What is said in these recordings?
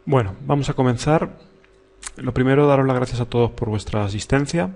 Bueno, vamos a comenzar. Lo primero, daros las gracias a todos por vuestra asistencia.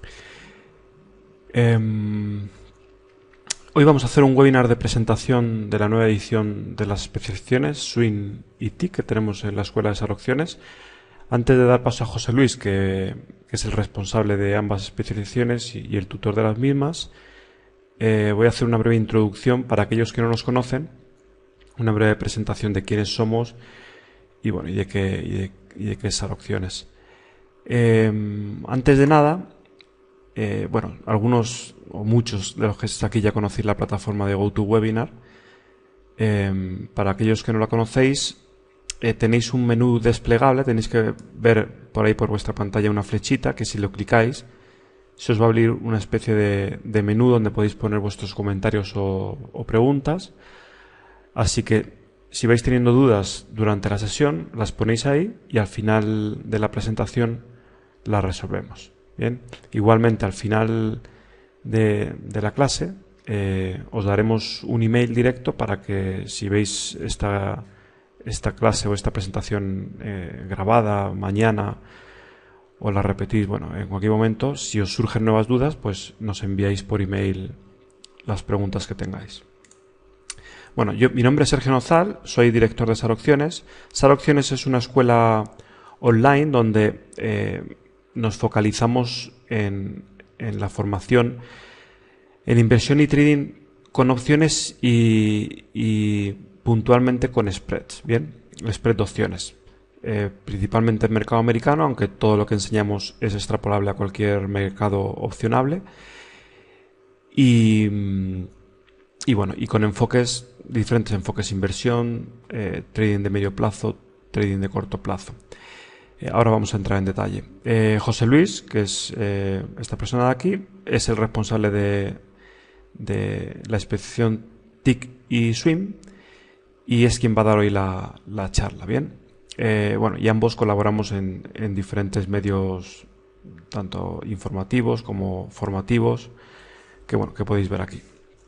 Hoy vamos a hacer un webinar de presentación de la nueva edición de las especializaciones Swing y TIC que tenemos en la Escuela de Opciones. Antes de dar paso a José Luis, que es el responsable de ambas especializaciones y el tutor de las mismas, voy a hacer una breve introducción para aquellos que no nos conocen, una breve presentación de quiénes somos y bueno, y de qué es Opciones. Antes de nada, bueno, algunos o muchos de los que estáis aquí ya conocéis la plataforma de GoToWebinar. Para aquellos que no la conocéis, tenéis un menú desplegable, tenéis que ver por ahí por vuestra pantalla una flechita que si lo clicáis se os va a abrir una especie de menú donde podéis poner vuestros comentarios o preguntas. Así que si vais teniendo dudas durante la sesión, las ponéis ahí y al final de la presentación las resolvemos. Bien, igualmente al final de la clase os daremos un email directo para que si veis esta clase o esta presentación grabada mañana o la repetís, bueno, en cualquier momento, si os surgen nuevas dudas, pues nos enviáis por email las preguntas que tengáis. Bueno, mi nombre es Sergio Nozal, soy director de Opciones. Opciones es una escuela online donde nos focalizamos en la formación en inversión y trading con opciones y puntualmente con spreads, bien, spread de opciones, principalmente en mercado americano, aunque todo lo que enseñamos es extrapolable a cualquier mercado opcionable y bueno, y con diferentes enfoques: inversión, trading de medio plazo, trading de corto plazo. Ahora vamos a entrar en detalle. José Luis, que es esta persona de aquí, es el responsable de la especialización TIC y Swing y es quien va a dar hoy la charla. Bien, bueno, y ambos colaboramos en diferentes medios, tanto informativos como formativos, que podéis ver aquí.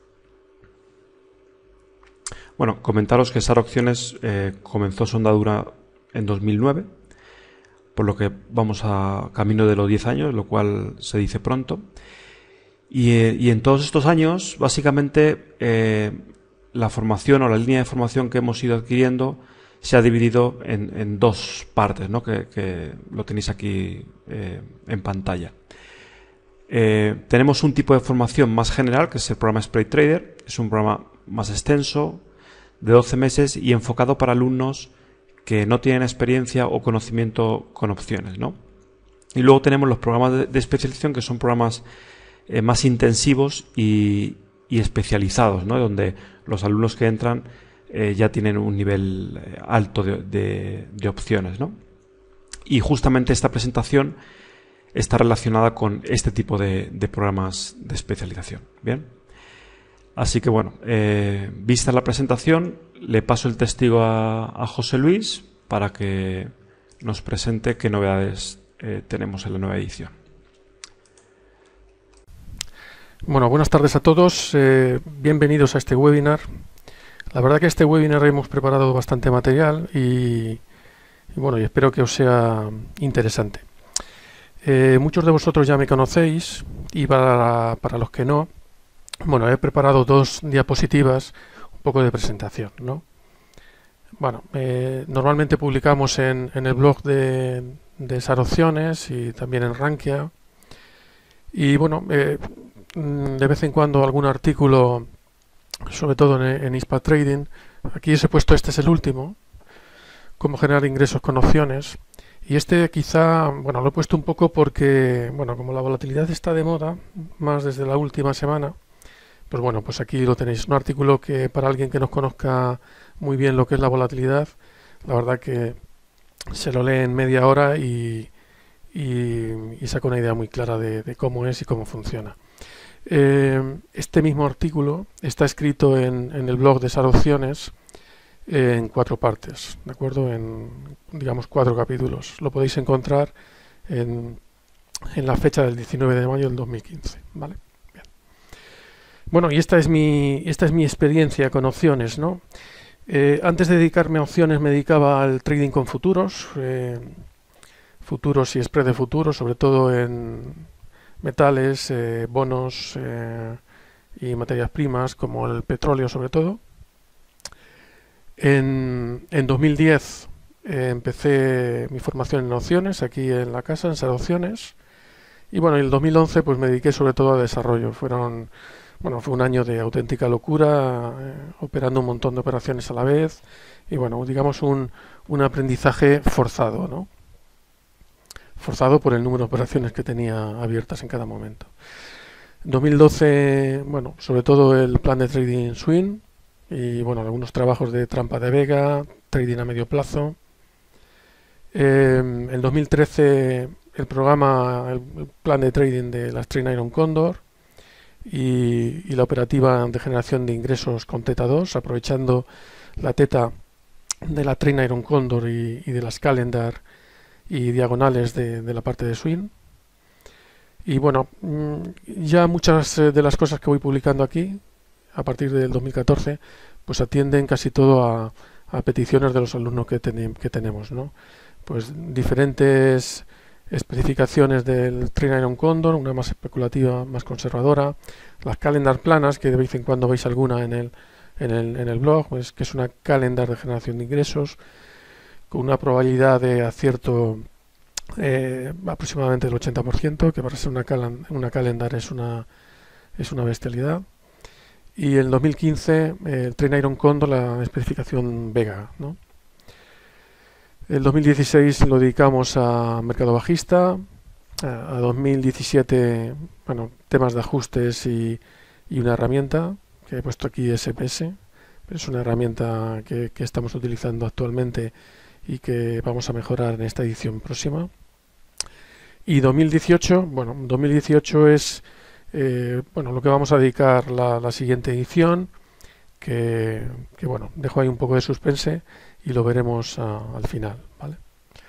Bueno, comentaros que Opciones comenzó su andadura en 2009, por lo que vamos a camino de los 10 años, lo cual se dice pronto. Y en todos estos años, básicamente, la formación o la línea de formación que hemos ido adquiriendo se ha dividido en dos partes, ¿no? que lo tenéis aquí en pantalla. Tenemos un tipo de formación más general, que es el programa Spread Trader. Es un programa más extenso, de 12 meses y enfocado para alumnos que no tienen experiencia o conocimiento con opciones, ¿no? Y luego tenemos los programas de especialización, que son programas más intensivos y especializados, ¿no? Donde los alumnos que entran ya tienen un nivel alto de opciones, ¿no? Y justamente esta presentación está relacionada con este tipo de programas de especialización. Bien. Así que bueno, vista la presentación, le paso el testigo a José Luis para que nos presente qué novedades tenemos en la nueva edición. Bueno, buenas tardes a todos, bienvenidos a este webinar. La verdad que este webinar hemos preparado bastante material y bueno, y espero que os sea interesante. Muchos de vosotros ya me conocéis y para los que no, bueno, he preparado dos diapositivas, un poco de presentación, ¿no? Bueno, normalmente publicamos en el blog de Opciones y también en Rankia. Y bueno, de vez en cuando algún artículo, sobre todo en ISPA Trading. Aquí os he puesto, este es el último, cómo generar ingresos con opciones. Y este quizá, bueno, lo he puesto un poco porque, bueno, como la volatilidad está de moda, más desde la última semana, pues bueno, pues aquí lo tenéis, un artículo que para alguien que nos conozca muy bien lo que es la volatilidad, la verdad que se lo lee en media hora y saca una idea muy clara de cómo es y cómo funciona. Este mismo artículo está escrito en el blog de Opciones en 4 partes, ¿de acuerdo? En, digamos, 4 capítulos. Lo podéis encontrar en la fecha del 19 de mayo del 2015, ¿vale? Bien. Bueno, y esta es mi experiencia con opciones, ¿no? Antes de dedicarme a opciones me dedicaba al trading con futuros, futuros y spread de futuros, sobre todo en metales, bonos y materias primas como el petróleo sobre todo. En 2010 empecé mi formación en opciones aquí en la casa, en SAR Opciones. Y bueno, en el 2011 pues me dediqué sobre todo a desarrollo. Fue un año de auténtica locura, operando un montón de operaciones a la vez. Y bueno, digamos un aprendizaje forzado, ¿no? Forzado por el número de operaciones que tenía abiertas en cada momento. En 2012, bueno, sobre todo el plan de trading swing y bueno, algunos trabajos de trampa de Vega, trading a medio plazo. En 2013 el plan de trading de las Train Iron Condor y la operativa de generación de ingresos con Theta 2, aprovechando la Theta de la Train Iron Condor y de las calendar y diagonales de la parte de swing. Y bueno, ya muchas de las cosas que voy publicando aquí, a partir del 2014, pues atienden casi todo a peticiones de los alumnos que tenemos, ¿no? Pues diferentes especificaciones del Train Iron Condor, una más especulativa, más conservadora, las calendar planas, que de vez en cuando veis alguna en el blog, pues, que es una calendar de generación de ingresos, con una probabilidad de acierto aproximadamente del 80%, que para ser una calendar es una bestialidad. Y en 2015 el Train Iron Condor, la especificación Vega, ¿no? El 2016 lo dedicamos a mercado bajista, a 2017, bueno, temas de ajustes y una herramienta que he puesto aquí, SPS, pero es una herramienta que estamos utilizando actualmente y que vamos a mejorar en esta edición próxima. Y 2018, bueno, 2018 es lo que vamos a dedicar la siguiente edición, que bueno, dejo ahí un poco de suspense y lo veremos al final, ¿vale?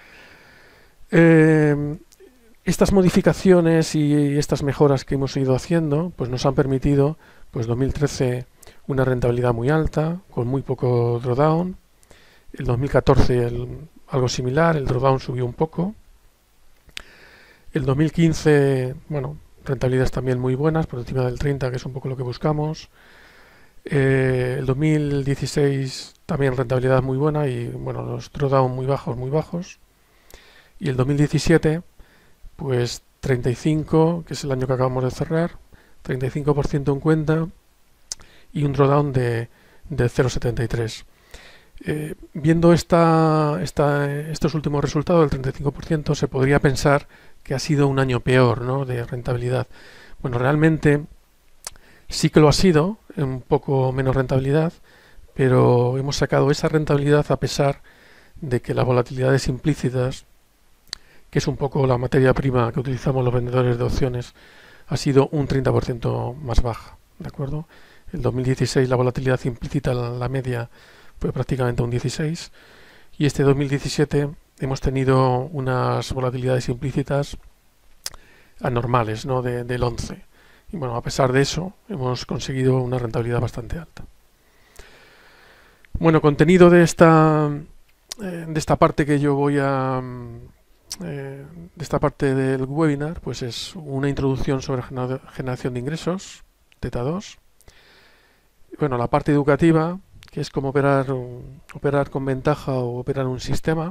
Estas modificaciones y estas mejoras que hemos ido haciendo pues nos han permitido, pues 2013 una rentabilidad muy alta con muy poco drawdown. El 2014 algo similar, el drawdown subió un poco. El 2015, bueno, rentabilidades también muy buenas, por encima del 30, que es un poco lo que buscamos. El 2016 también rentabilidad muy buena y bueno, los drawdown muy bajos. Y el 2017, pues 35, que es el año que acabamos de cerrar, 35% en cuenta y un drawdown de 0,73. Viendo estos últimos resultados del 35%, se podría pensar que ha sido un año peor, ¿no?, de rentabilidad. Bueno, realmente sí que lo ha sido, un poco menos rentabilidad, pero hemos sacado esa rentabilidad a pesar de que las volatilidades implícitas, que es un poco la materia prima que utilizamos los vendedores de opciones, ha sido un 30% más baja, ¿de acuerdo? El 2016 la volatilidad implícita, la media, fue prácticamente un 16, y este 2017 hemos tenido unas volatilidades implícitas anormales, ¿no?, del 11. Y bueno, a pesar de eso, hemos conseguido una rentabilidad bastante alta. Bueno, contenido de esta parte que yo voy a... de esta parte del webinar, pues es una introducción sobre generación de ingresos, Theta 2. Bueno, la parte educativa, que es cómo operar con ventaja o operar un sistema.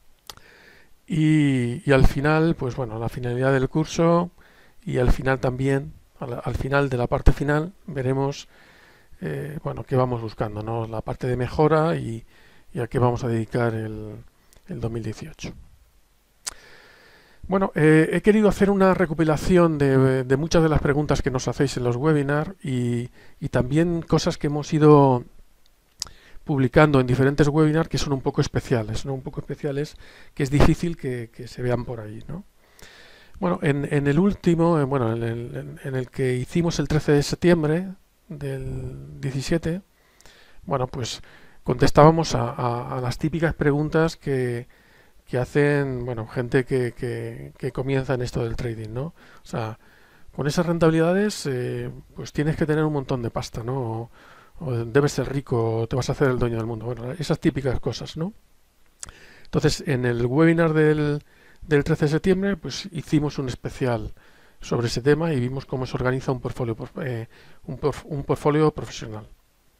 Y al final, pues bueno, la finalidad del curso, y al final también, al final de la parte final, veremos qué vamos buscando, ¿no?, la parte de mejora y a qué vamos a dedicar el 2018. Bueno, he querido hacer una recopilación de muchas de las preguntas que nos hacéis en los webinars y también cosas que hemos ido publicando en diferentes webinars que son un poco especiales, ¿no? Un poco especiales, que es difícil que se vean por ahí, ¿no? Bueno, en el último, en el que hicimos el 13 de septiembre del 17, bueno, pues contestábamos a las típicas preguntas que hacen, bueno, gente que comienza en esto del trading, ¿no? O sea, con esas rentabilidades, pues tienes que tener un montón de pasta, ¿no? o debes ser rico, o te vas a hacer el dueño del mundo. Bueno, esas típicas cosas, ¿no? Entonces, en el webinar del 13 de septiembre, pues hicimos un especial sobre ese tema y vimos cómo se organiza un portfolio profesional.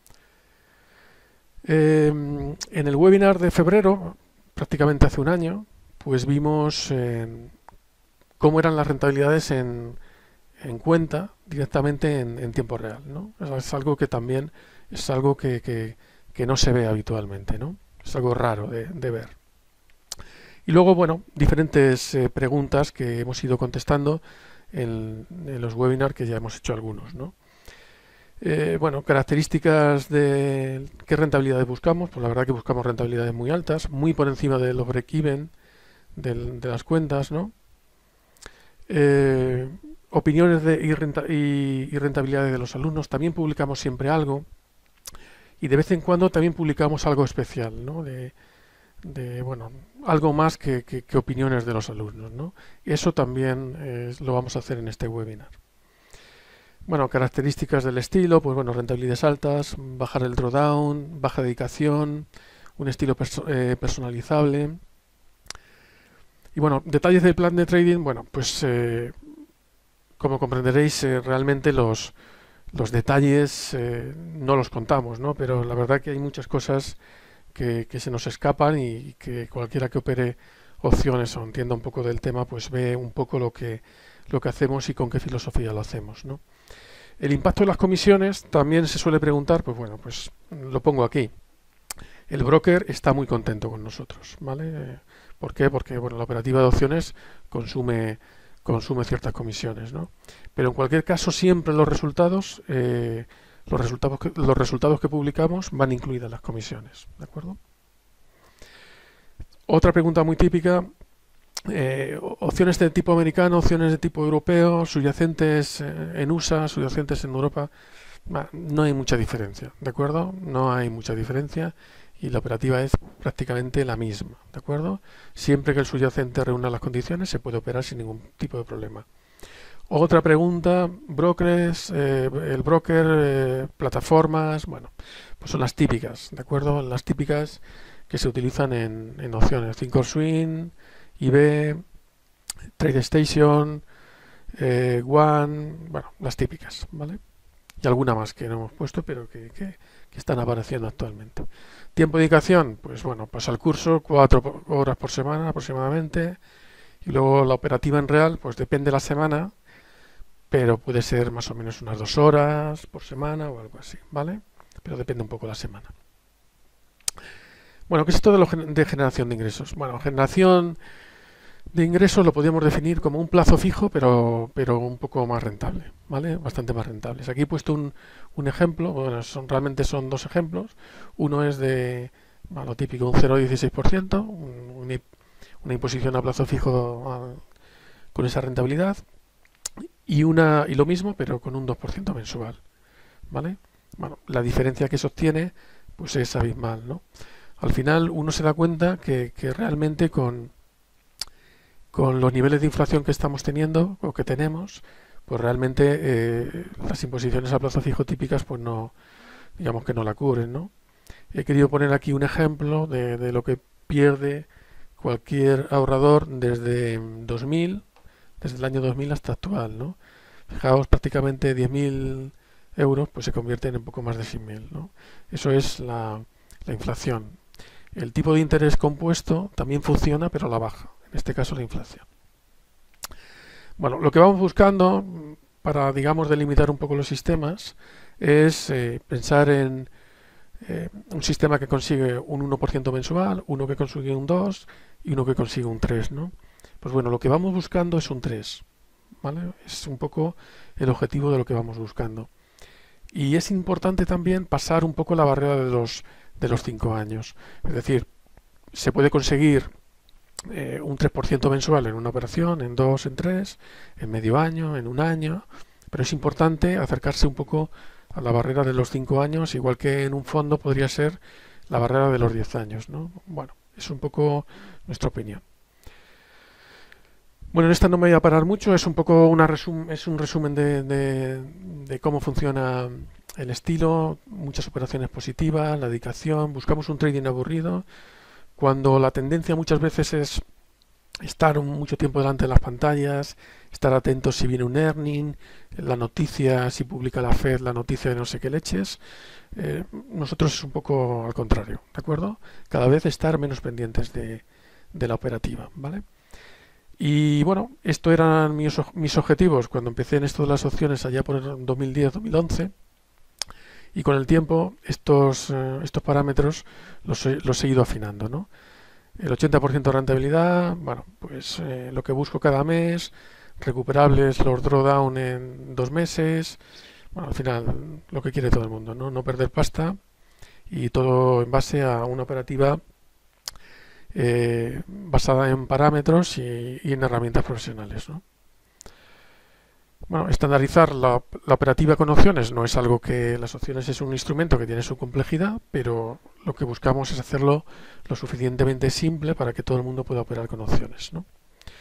En el webinar de febrero, prácticamente hace un año, pues vimos cómo eran las rentabilidades en cuenta directamente en tiempo real, ¿no? Es algo que también es algo que no se ve habitualmente, ¿no? Es algo raro de ver. Y luego, bueno, diferentes preguntas que hemos ido contestando en los webinars, que ya hemos hecho algunos, ¿no? Bueno, características de qué rentabilidades buscamos. Pues la verdad que buscamos rentabilidades muy altas, muy por encima de los break-even de las cuentas, ¿no? Opiniones y rentabilidades de los alumnos. También publicamos siempre algo. Y de vez en cuando también publicamos algo especial, ¿no? Bueno, algo más que opiniones de los alumnos, ¿no? Eso también lo vamos a hacer en este webinar. Bueno, características del estilo, pues bueno, rentabilidades altas, bajar el drawdown, baja dedicación, un estilo personalizable. Y bueno, detalles del plan de trading, bueno, pues como comprenderéis, realmente los detalles no los contamos, ¿no? Pero la verdad que hay muchas cosas que se nos escapan y que cualquiera que opere opciones o entienda un poco del tema, pues ve un poco lo que hacemos y con qué filosofía lo hacemos, ¿no? El impacto de las comisiones también se suele preguntar, pues bueno, pues lo pongo aquí. El broker está muy contento con nosotros, ¿vale? ¿Por qué? Porque bueno, la operativa de opciones consume ciertas comisiones, ¿no? Pero en cualquier caso siempre los resultados que publicamos van incluidas las comisiones, ¿de acuerdo? Otra pregunta muy típica, opciones de tipo americano, opciones de tipo europeo, subyacentes en USA, subyacentes en Europa. No hay mucha diferencia, ¿de acuerdo? No hay mucha diferencia y la operativa es prácticamente la misma, ¿de acuerdo? Siempre que el subyacente reúna las condiciones se puede operar sin ningún tipo de problema. Otra pregunta, brokers, el broker, plataformas, bueno, pues son las típicas, ¿de acuerdo? Las típicas que se utilizan en opciones, Thinkorswim, IB, TradeStation, One, bueno, las típicas, ¿vale? Y alguna más que no hemos puesto, pero que están apareciendo actualmente. Tiempo de dedicación, pues bueno, pasa el curso, 4 horas por semana aproximadamente, y luego la operativa en real, pues depende de la semana, pero puede ser más o menos unas 2 horas por semana o algo así, ¿vale? Pero depende un poco de la semana. Bueno, ¿qué es esto de generación de ingresos? Bueno, generación de ingresos lo podríamos definir como un plazo fijo, pero un poco más rentable, ¿vale? Bastante más rentables. Aquí he puesto un ejemplo, bueno, realmente son 2 ejemplos. Uno es de, bueno, lo típico, un 0,16%, una imposición a plazo fijo con esa rentabilidad, y lo mismo, pero con un 2% mensual, ¿vale? Bueno, la diferencia que se obtiene, pues es abismal, ¿no? Al final uno se da cuenta que realmente con los niveles de inflación que estamos teniendo o que tenemos, pues realmente las imposiciones a plazo fijo típicas, pues no, digamos que no la cubren, ¿no? He querido poner aquí un ejemplo de lo que pierde cualquier ahorrador desde el año 2000 hasta actual, ¿no? Fijaos, prácticamente 10.000 euros pues se convierten en poco más de 100.000, ¿no? Eso es la inflación. El tipo de interés compuesto también funciona, pero a la baja. En este caso la inflación. Bueno, lo que vamos buscando para, digamos, delimitar un poco los sistemas es pensar en un sistema que consigue un 1% mensual, uno que consigue un 2 y uno que consigue un 3, ¿no? Pues bueno, lo que vamos buscando es un 3, ¿vale? Es un poco el objetivo de lo que vamos buscando. Y es importante también pasar un poco la barrera de los 5 años. Es decir, se puede conseguir un 3% mensual en una operación, en 2, en 3, en medio año, en un año, pero es importante acercarse un poco a la barrera de los 5 años, igual que en un fondo podría ser la barrera de los 10 años, ¿no? Bueno, es un poco nuestra opinión. Bueno, en esta no me voy a parar mucho, es un poco un resumen de cómo funciona el estilo, muchas operaciones positivas, la dedicación, buscamos un trading aburrido, cuando la tendencia muchas veces es estar mucho tiempo delante de las pantallas, estar atentos si viene un earning, la noticia, si publica la Fed la noticia de no sé qué leches. Nosotros es un poco al contrario, ¿de acuerdo? Cada vez estar menos pendientes de la operativa, ¿vale? Y bueno, estos eran mis objetivos cuando empecé en esto de las opciones allá por el 2010-2011, y con el tiempo estos parámetros los he ido afinando, ¿no? El 80% de rentabilidad, bueno, pues lo que busco cada mes, recuperables los drawdown en 2 meses, bueno, al final lo que quiere todo el mundo, ¿no? No perder pasta, y todo en base a una operativa basada en parámetros y en herramientas profesionales, ¿no? Bueno, estandarizar la operativa con opciones no es algo que... Las opciones es un instrumento que tiene su complejidad, pero lo que buscamos es hacerlo lo suficientemente simple para que todo el mundo pueda operar con opciones, ¿no?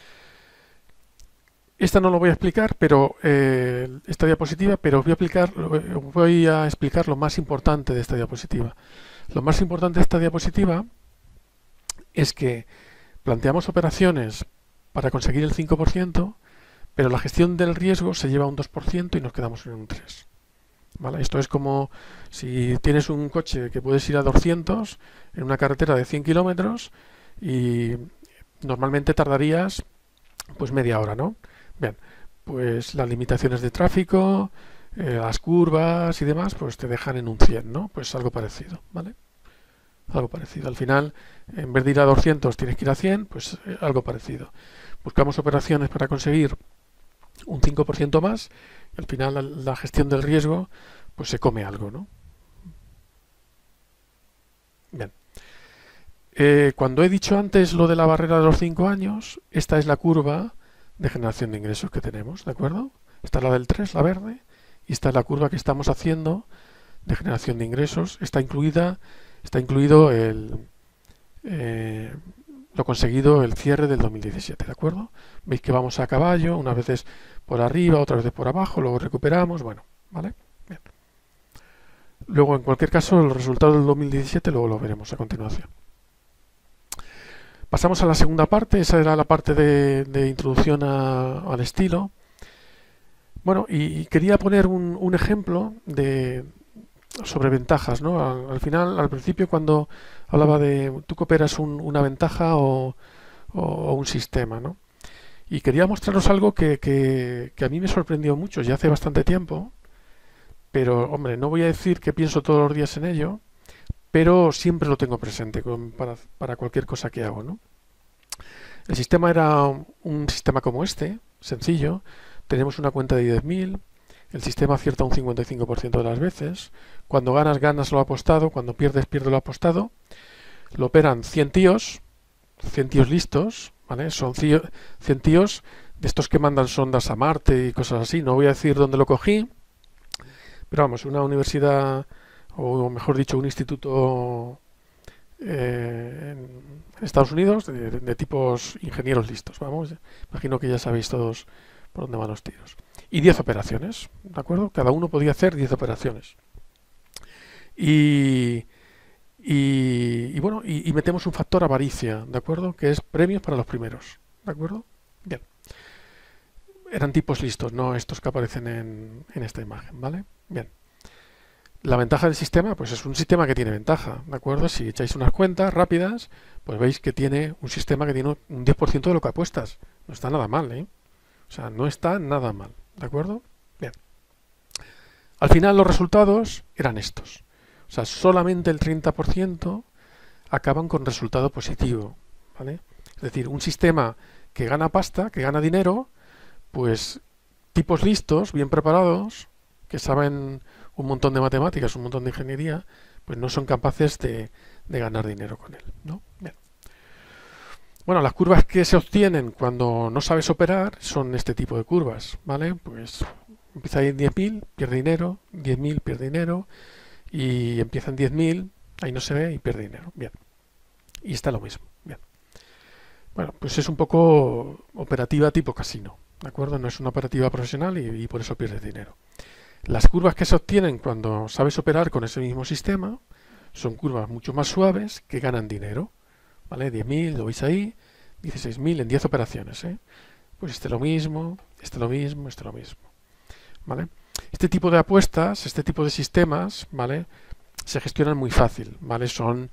Esta no lo voy a explicar, pero esta diapositiva, pero voy a explicar lo más importante de esta diapositiva. Lo más importante de esta diapositiva es que planteamos operaciones para conseguir el 5%, pero la gestión del riesgo se lleva un 2% y nos quedamos en un 3%. ¿Vale? Esto es como si tienes un coche que puedes ir a 200 en una carretera de 100 kilómetros y normalmente tardarías pues media hora, ¿no? Bien, pues las limitaciones de tráfico, las curvas y demás, pues te dejan en un 100, ¿no? Pues algo parecido, ¿vale? Algo parecido. Al final, en vez de ir a 200 tienes que ir a 100, pues algo parecido. Buscamos operaciones para conseguir un 5% más, y al final la gestión del riesgo pues se come algo, ¿no? Bien. Cuando he dicho antes lo de la barrera de los 5 años, esta es la curva de generación de ingresos que tenemos, ¿de acuerdo? Esta es la del 3, la verde, y esta es la curva que estamos haciendo de generación de ingresos. Está incluido lo conseguido el cierre del 2017, ¿de acuerdo? Veis que vamos a caballo, unas veces por arriba, otras veces por abajo, luego recuperamos, bueno, ¿vale? Bien. Luego, en cualquier caso, los resultados del 2017 luego lo veremos a continuación. Pasamos a la segunda parte, esa era la parte de introducción al estilo. Bueno, y quería poner un ejemplo sobre ventajas, ¿no? Al final, al principio, cuando hablaba de tú cooperas una ventaja o un sistema, ¿no? Y quería mostraros algo que a mí me sorprendió mucho ya hace bastante tiempo, pero, hombre, no voy a decir que pienso todos los días en ello, pero siempre lo tengo presente para cualquier cosa que hago, ¿no? El sistema era un sistema como este, sencillo. Tenemos una cuenta de 10.000. El sistema acierta un 55% de las veces. Cuando ganas, ganas lo apostado. Cuando pierdes, pierdes lo apostado. Lo operan 100 tíos listos, ¿vale? Son 100 tíos de estos que mandan sondas a Marte y cosas así. No voy a decir dónde lo cogí, pero vamos, una universidad, o mejor dicho, un instituto en Estados Unidos de tipos ingenieros listos, vamos. Imagino que ya sabéis todos por dónde van los tiros. Y 10 operaciones, ¿de acuerdo? Cada uno podía hacer 10 operaciones. Y bueno, y metemos un factor avaricia, ¿de acuerdo? Que es premios para los primeros, ¿de acuerdo? Bien. Eran tipos listos, no estos que aparecen en esta imagen, ¿vale? Bien. La ventaja del sistema, pues es un sistema que tiene ventaja, ¿de acuerdo? Si echáis unas cuentas rápidas, pues veis que tiene un sistema que tiene un 10% de lo que apuestas. No está nada mal, ¿eh? O sea, no está nada mal, ¿de acuerdo? Bien. Al final los resultados eran estos. O sea, solamente el 30% acaban con resultado positivo, ¿vale? Es decir, un sistema que gana pasta, que gana dinero, pues tipos listos, bien preparados, que saben un montón de matemáticas, un montón de ingeniería, pues no son capaces de ganar dinero con él, ¿no? Bien. Bueno, las curvas que se obtienen cuando no sabes operar son este tipo de curvas, ¿vale? Pues empieza ahí en 10.000, pierde dinero, 10.000, pierde dinero, y empieza en 10.000, ahí no se ve y pierde dinero. Bien. Y está lo mismo. Bien. Bueno, pues es un poco operativa tipo casino, ¿de acuerdo? No es una operativa profesional y por eso pierdes dinero. Las curvas que se obtienen cuando sabes operar con ese mismo sistema son curvas mucho más suaves que ganan dinero, ¿vale? 10.000, lo veis ahí, 16.000 en 10 operaciones, ¿eh? Pues este lo mismo, este lo mismo, este lo mismo, ¿vale? Este tipo de apuestas, este tipo de sistemas, ¿vale? Se gestionan muy fácil, ¿vale? Son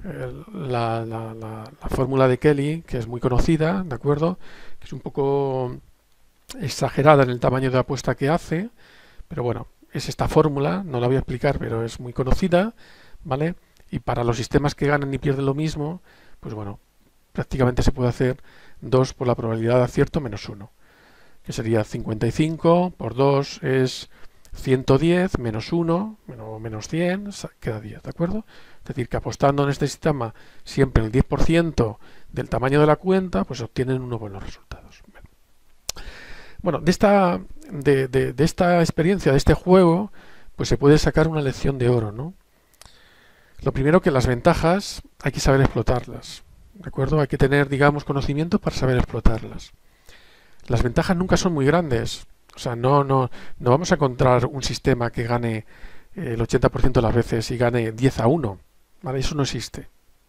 la fórmula de Kelly, que es muy conocida, ¿de acuerdo? Que es un poco exagerada en el tamaño de apuesta que hace, pero bueno, es esta fórmula, no la voy a explicar, pero es muy conocida, ¿vale? Y para los sistemas que ganan y pierden lo mismo, pues bueno, prácticamente se puede hacer 2 por la probabilidad de acierto menos 1, que sería 55 por 2 es 110 menos 1, menos 100, queda 10, ¿de acuerdo? Es decir, que apostando en este sistema siempre el 10% del tamaño de la cuenta, pues obtienen unos buenos resultados. Bueno, de esta experiencia, de este juego, pues se puede sacar una lección de oro, ¿no? Lo primero, que las ventajas hay que saber explotarlas, ¿de acuerdo? Hay que tener, digamos, conocimiento para saber explotarlas. Las ventajas nunca son muy grandes, o sea, no vamos a encontrar un sistema que gane el 80% de las veces y gane 10-1, ¿vale? Eso no existe.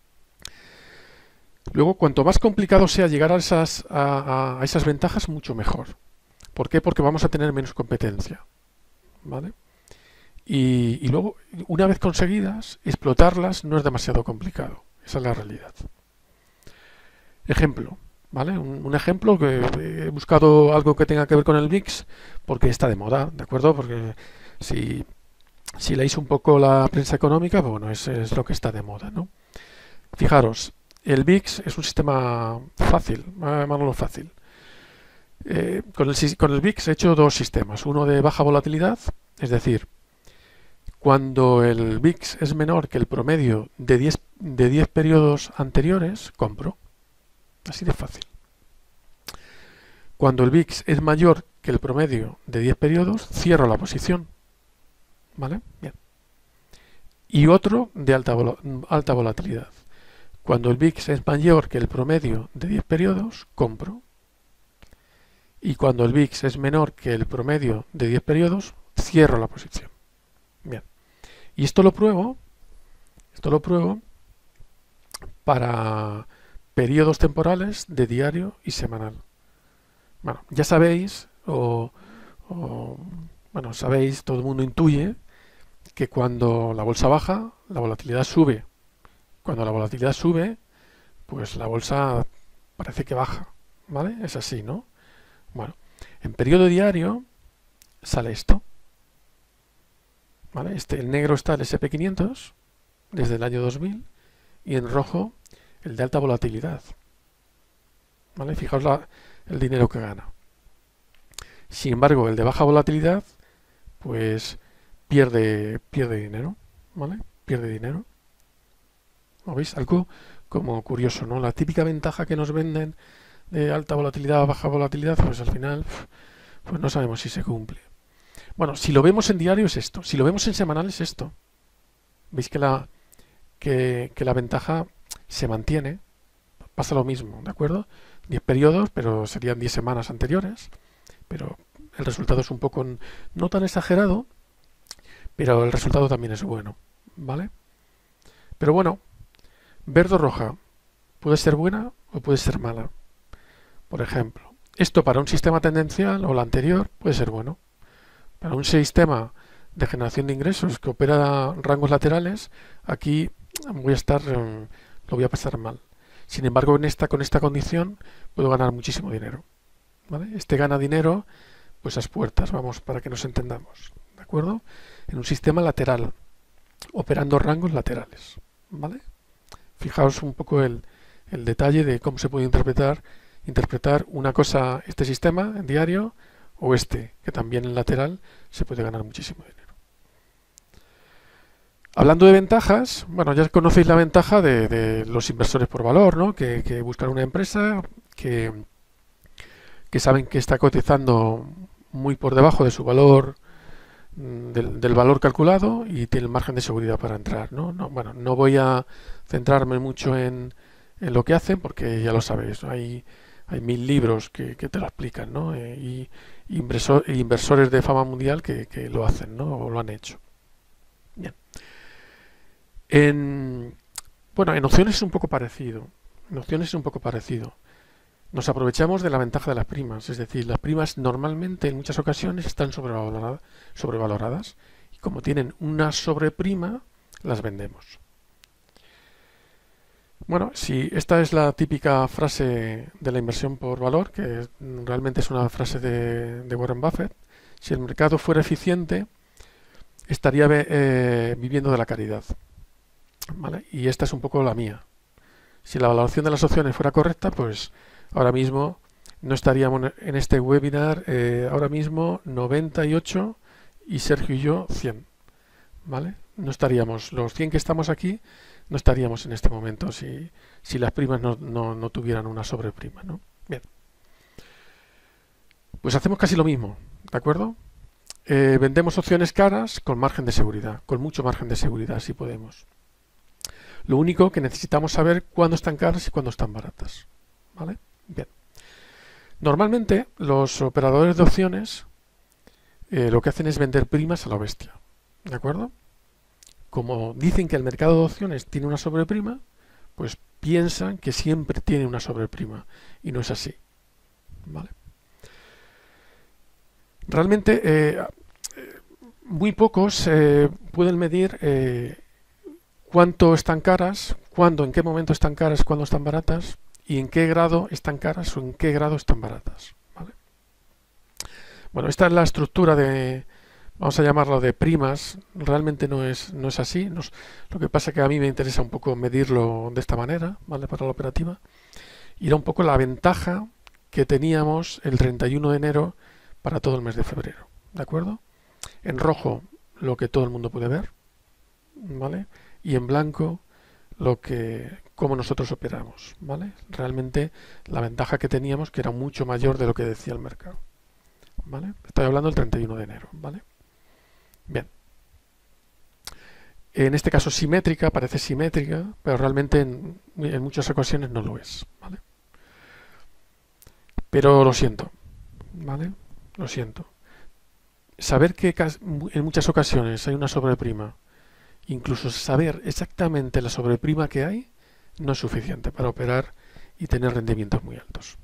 Luego, cuanto más complicado sea llegar a esas ventajas, mucho mejor. ¿Por qué? Porque vamos a tener menos competencia, ¿vale? Y luego, una vez conseguidas, explotarlas no es demasiado complicado. Esa es la realidad. Ejemplo, ¿vale? Un ejemplo que he buscado algo que tenga que ver con el VIX porque está de moda, ¿de acuerdo? Porque si leéis un poco la prensa económica, pues bueno, es lo que está de moda, ¿no? Fijaros, el VIX es un sistema fácil, vamos a llamarlo fácil. Con el VIX he hecho 2 sistemas, uno de baja volatilidad, es decir, cuando el VIX es menor que el promedio de 10 periodos anteriores, compro. Así de fácil. Cuando el VIX es mayor que el promedio de 10 periodos, cierro la posición. ¿Vale? Bien. Y otro de alta volatilidad. Cuando el VIX es mayor que el promedio de 10 periodos, compro. Y cuando el VIX es menor que el promedio de 10 periodos, cierro la posición. Bien. Y esto lo pruebo para periodos temporales de diario y semanal. Bueno, ya sabéis, bueno, sabéis, todo el mundo intuye que cuando la bolsa baja, la volatilidad sube. Cuando la volatilidad sube, pues la bolsa parece que baja, ¿vale? Es así, ¿no? Bueno, en periodo diario sale esto, ¿vale? En negro está el SP500 desde el año 2000 y en rojo el de alta volatilidad, ¿vale? Fijaos el dinero que gana. Sin embargo, el de baja volatilidad, pues pierde dinero, ¿vale? Pierde dinero. ¿Lo veis? Algo como curioso, ¿no? La típica ventaja que nos venden de alta volatilidad a baja volatilidad, pues al final, pues no sabemos si se cumple. Bueno, si lo vemos en diario es esto, si lo vemos en semanal es esto. Veis que la ventaja se mantiene, pasa lo mismo, ¿de acuerdo? 10 periodos, pero serían 10 semanas anteriores, pero el resultado es un poco no tan exagerado, pero el resultado también es bueno, ¿vale? Pero bueno, verde o roja puede ser buena o puede ser mala. Por ejemplo, esto para un sistema tendencial o la anterior puede ser bueno. Para un sistema de generación de ingresos que opera rangos laterales, aquí lo voy a pasar mal. Sin embargo, con esta condición puedo ganar muchísimo dinero, ¿vale? Este gana dinero pues a las puertas, vamos, para que nos entendamos, ¿de acuerdo? En un sistema lateral, operando rangos laterales, ¿vale? Fijaos un poco el detalle de cómo se puede interpretar una cosa, este sistema en diario, o que también en lateral se puede ganar muchísimo dinero. Hablando de ventajas, bueno, ya conocéis la ventaja de los inversores por valor, ¿no? Que buscan una empresa que saben que está cotizando muy por debajo de su valor, del valor calculado, y tienen margen de seguridad para entrar, ¿no? Bueno, no voy a centrarme mucho en lo que hacen porque ya lo sabéis, ¿no? Hay hay 1000 libros que te lo explican, ¿no? Y inversores de fama mundial que lo hacen, ¿no? O lo han hecho. Bien. Bueno, en opciones es un poco parecido. En opciones es un poco parecido. Nos aprovechamos de la ventaja de las primas, es decir, las primas normalmente en muchas ocasiones están sobrevaloradas y como tienen una sobreprima, las vendemos. Bueno, si esta es la típica frase de la inversión por valor, que realmente es una frase de Warren Buffett, si el mercado fuera eficiente, estaría viviendo de la caridad. ¿Vale? Y esta es un poco la mía. Si la valoración de las opciones fuera correcta, pues ahora mismo no estaríamos en este webinar, ahora mismo 98 y Sergio y yo 100. ¿Vale? No estaríamos, los 100 que estamos aquí, no estaríamos en este momento si las primas no tuvieran una sobreprima, ¿no? Bien. Pues hacemos casi lo mismo, ¿de acuerdo? Vendemos opciones caras con margen de seguridad, con mucho margen de seguridad, si podemos. Lo único que necesitamos saber cuándo están caras y cuándo están baratas. ¿Vale? Bien. Normalmente los operadores de opciones lo que hacen es vender primas a la bestia. ¿De acuerdo? Como dicen que el mercado de opciones tiene una sobreprima, pues piensan que siempre tiene una sobreprima. Y no es así. ¿Vale? Realmente muy pocos pueden medir cuánto están caras, cuándo, en qué momento están caras, cuándo están baratas y en qué grado están caras o en qué grado están baratas. ¿Vale? Bueno, esta es la estructura de, vamos a llamarlo de primas, realmente no es así, lo que pasa es que a mí me interesa un poco medirlo de esta manera, ¿vale? Para la operativa, y era un poco la ventaja que teníamos el 31 de enero para todo el mes de febrero, ¿de acuerdo? En rojo lo que todo el mundo puede ver, ¿vale? Y en blanco cómo nosotros operamos, ¿vale? Realmente la ventaja que teníamos que era mucho mayor de lo que decía el mercado, ¿vale? Estoy hablando del 31 de enero, ¿vale? Bien. En este caso simétrica, parece simétrica, pero realmente en muchas ocasiones no lo es, ¿vale? Pero lo siento, ¿vale? Lo siento. Saber que en muchas ocasiones hay una sobreprima, incluso saber exactamente la sobreprima que hay, no es suficiente para operar y tener rendimientos muy altos.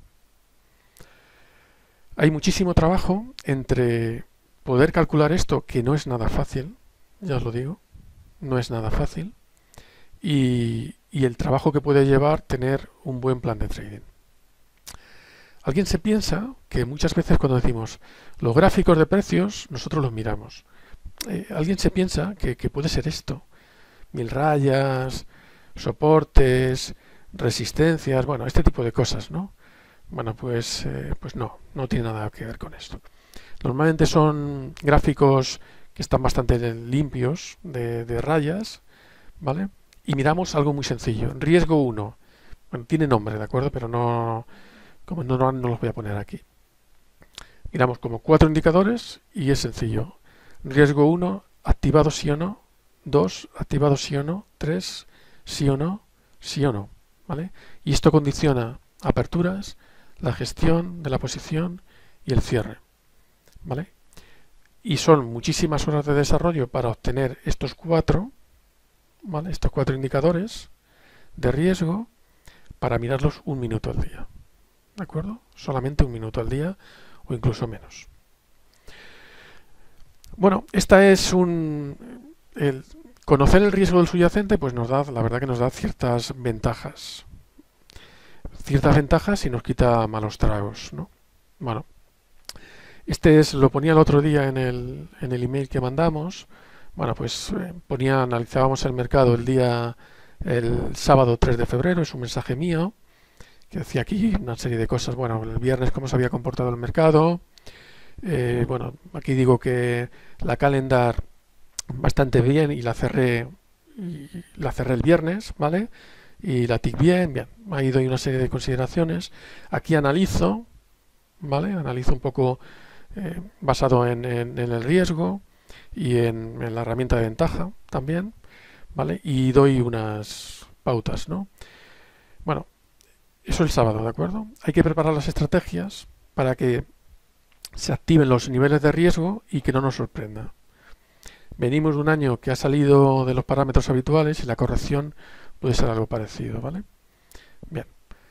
Hay muchísimo trabajo entre poder calcular esto, que no es nada fácil, ya os lo digo, no es nada fácil, y el trabajo que puede llevar tener un buen plan de trading. Alguien se piensa que muchas veces cuando decimos los gráficos de precios, nosotros los miramos. Alguien se piensa que puede ser esto. 1000 rayas, soportes, resistencias, bueno, este tipo de cosas, ¿no? Bueno, pues no tiene nada que ver con esto. Normalmente son gráficos que están bastante limpios de rayas, ¿vale? Y miramos algo muy sencillo. Riesgo 1. Bueno, tiene nombre, ¿de acuerdo? Pero no los voy a poner aquí. Miramos como 4 indicadores y es sencillo. Riesgo 1, activado sí o no. 2, activado sí o no. 3, sí o no. Sí o no. ¿Vale? Y esto condiciona aperturas, la gestión de la posición y el cierre. ¿Vale? Y son muchísimas horas de desarrollo para obtener estos 4, ¿vale? Estos 4 indicadores de riesgo para mirarlos un minuto al día. ¿De acuerdo? Solamente un minuto al día o incluso menos. Bueno, esta es conocer el riesgo del subyacente, pues la verdad que nos da ciertas ventajas. Ciertas ventajas y nos quita malos tragos, ¿no? Bueno, lo ponía el otro día en el email que mandamos. Bueno, pues analizábamos el mercado el sábado 3 de febrero, es un mensaje mío, que decía aquí una serie de cosas. Bueno, el viernes cómo se había comportado el mercado. Bueno, aquí digo que la calendar bastante bien y la cerré el viernes, ¿vale? Y la TIC bien, ahí doy una serie de consideraciones. Aquí analizo, ¿vale? Analizo un poco basado en el riesgo y en la herramienta de ventaja también, ¿vale? Y doy unas pautas, ¿no? Bueno, Eso el sábado, ¿de acuerdo? Hay que preparar las estrategias para que se activen los niveles de riesgo y que no nos sorprenda. Venimos de un año que ha salido de los parámetros habituales y la corrección puede ser algo parecido, ¿vale? Bien.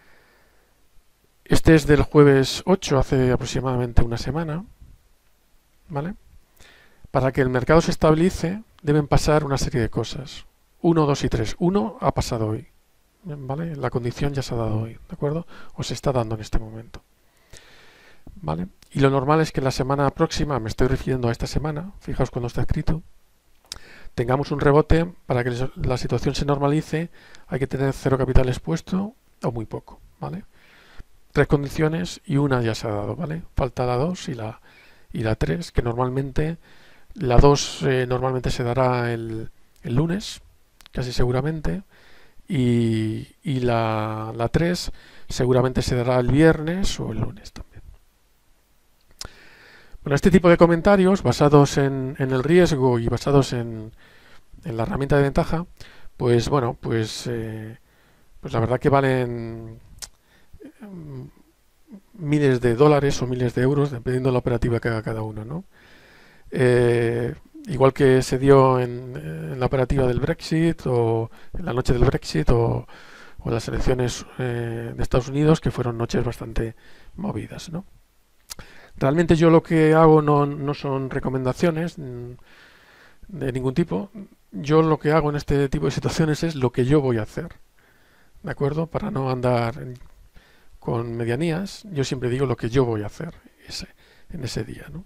Este es del jueves 8, hace aproximadamente una semana, ¿vale? Para que el mercado se estabilice deben pasar una serie de cosas. 1, 2 y 3. 1 ha pasado hoy, ¿vale? La condición ya se ha dado hoy, ¿de acuerdo? O se está dando en este momento, ¿vale? Y lo normal es que la semana próxima, me estoy refiriendo a esta semana, fijaos cuando está escrito, tengamos un rebote. Para que la situación se normalice hay que tener 0 capital expuesto o muy poco, ¿vale? 3 condiciones y una ya se ha dado, ¿vale? Falta la 2 y la 3, que normalmente la 2 normalmente se dará el lunes, casi seguramente, y la 3 seguramente se dará el viernes o el lunes también. Bueno, este tipo de comentarios basados en el riesgo y basados en la herramienta de ventaja, pues bueno, pues la verdad que valen miles de dólares o miles de euros, dependiendo de la operativa que haga cada uno, ¿no? Igual que se dio en la operativa del Brexit o en la noche del Brexit o las elecciones de Estados Unidos, que fueron noches bastante movidas, ¿no? Realmente yo lo que hago no son recomendaciones de ningún tipo. Yo lo que hago en este tipo de situaciones es lo que yo voy a hacer, ¿de acuerdo? Para no andar con medianías, yo siempre digo lo que yo voy a hacer en ese día, ¿no?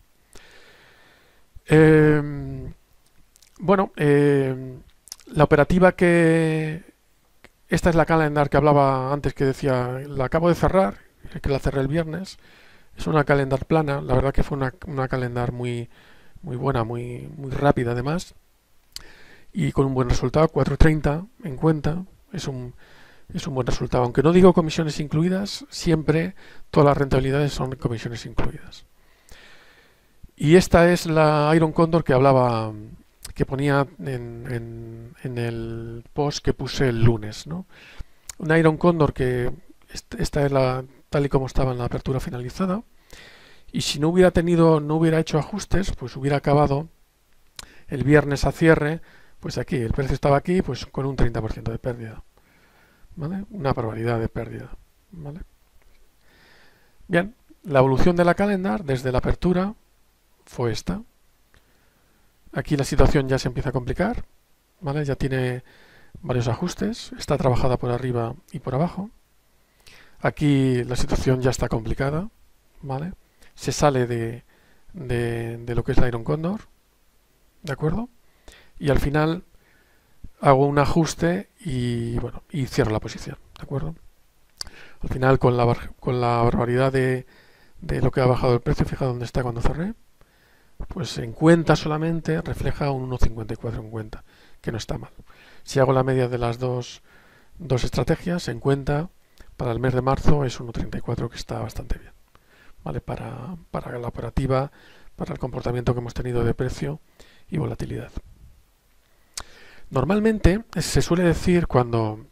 Bueno, la operativa esta es la calendar que hablaba antes, que decía, la acabo de cerrar, que la cerré el viernes. Es una calendar plana, la verdad que fue una calendar muy buena, muy rápida además, y con un buen resultado. 4.30 en cuenta, es un buen resultado. Aunque no digo comisiones incluidas, siempre todas las rentabilidades son comisiones incluidas. Y esta es la Iron Condor que hablaba, que ponía en el post que puse el lunes, ¿no? Una Iron Condor que esta es tal y como estaba en la apertura finalizada, y si no hubiera hecho ajustes, pues hubiera acabado el viernes a cierre, pues aquí, el precio estaba aquí, pues con un 30% de pérdida, ¿vale? Una probabilidad de pérdida, ¿vale? Bien, la evolución de la calendar desde la apertura fue esta. Aquí la situación ya se empieza a complicar, ¿vale? Ya tiene varios ajustes, está trabajada por arriba y por abajo. Aquí la situación ya está complicada, ¿vale? Se sale de lo que es la Iron Condor, ¿de acuerdo? Y al final hago un ajuste y bueno, y cierro la posición, ¿de acuerdo? Al final con la barbaridad de lo que ha bajado el precio, fija dónde está cuando cerré, pues en cuenta solamente refleja un 1,54 en cuenta, que no está mal. Si hago la media de las dos estrategias, en cuenta para el mes de marzo es 1,34, que está bastante bien, ¿vale? Para la operativa, para el comportamiento que hemos tenido de precio y volatilidad. Normalmente se suele decir cuando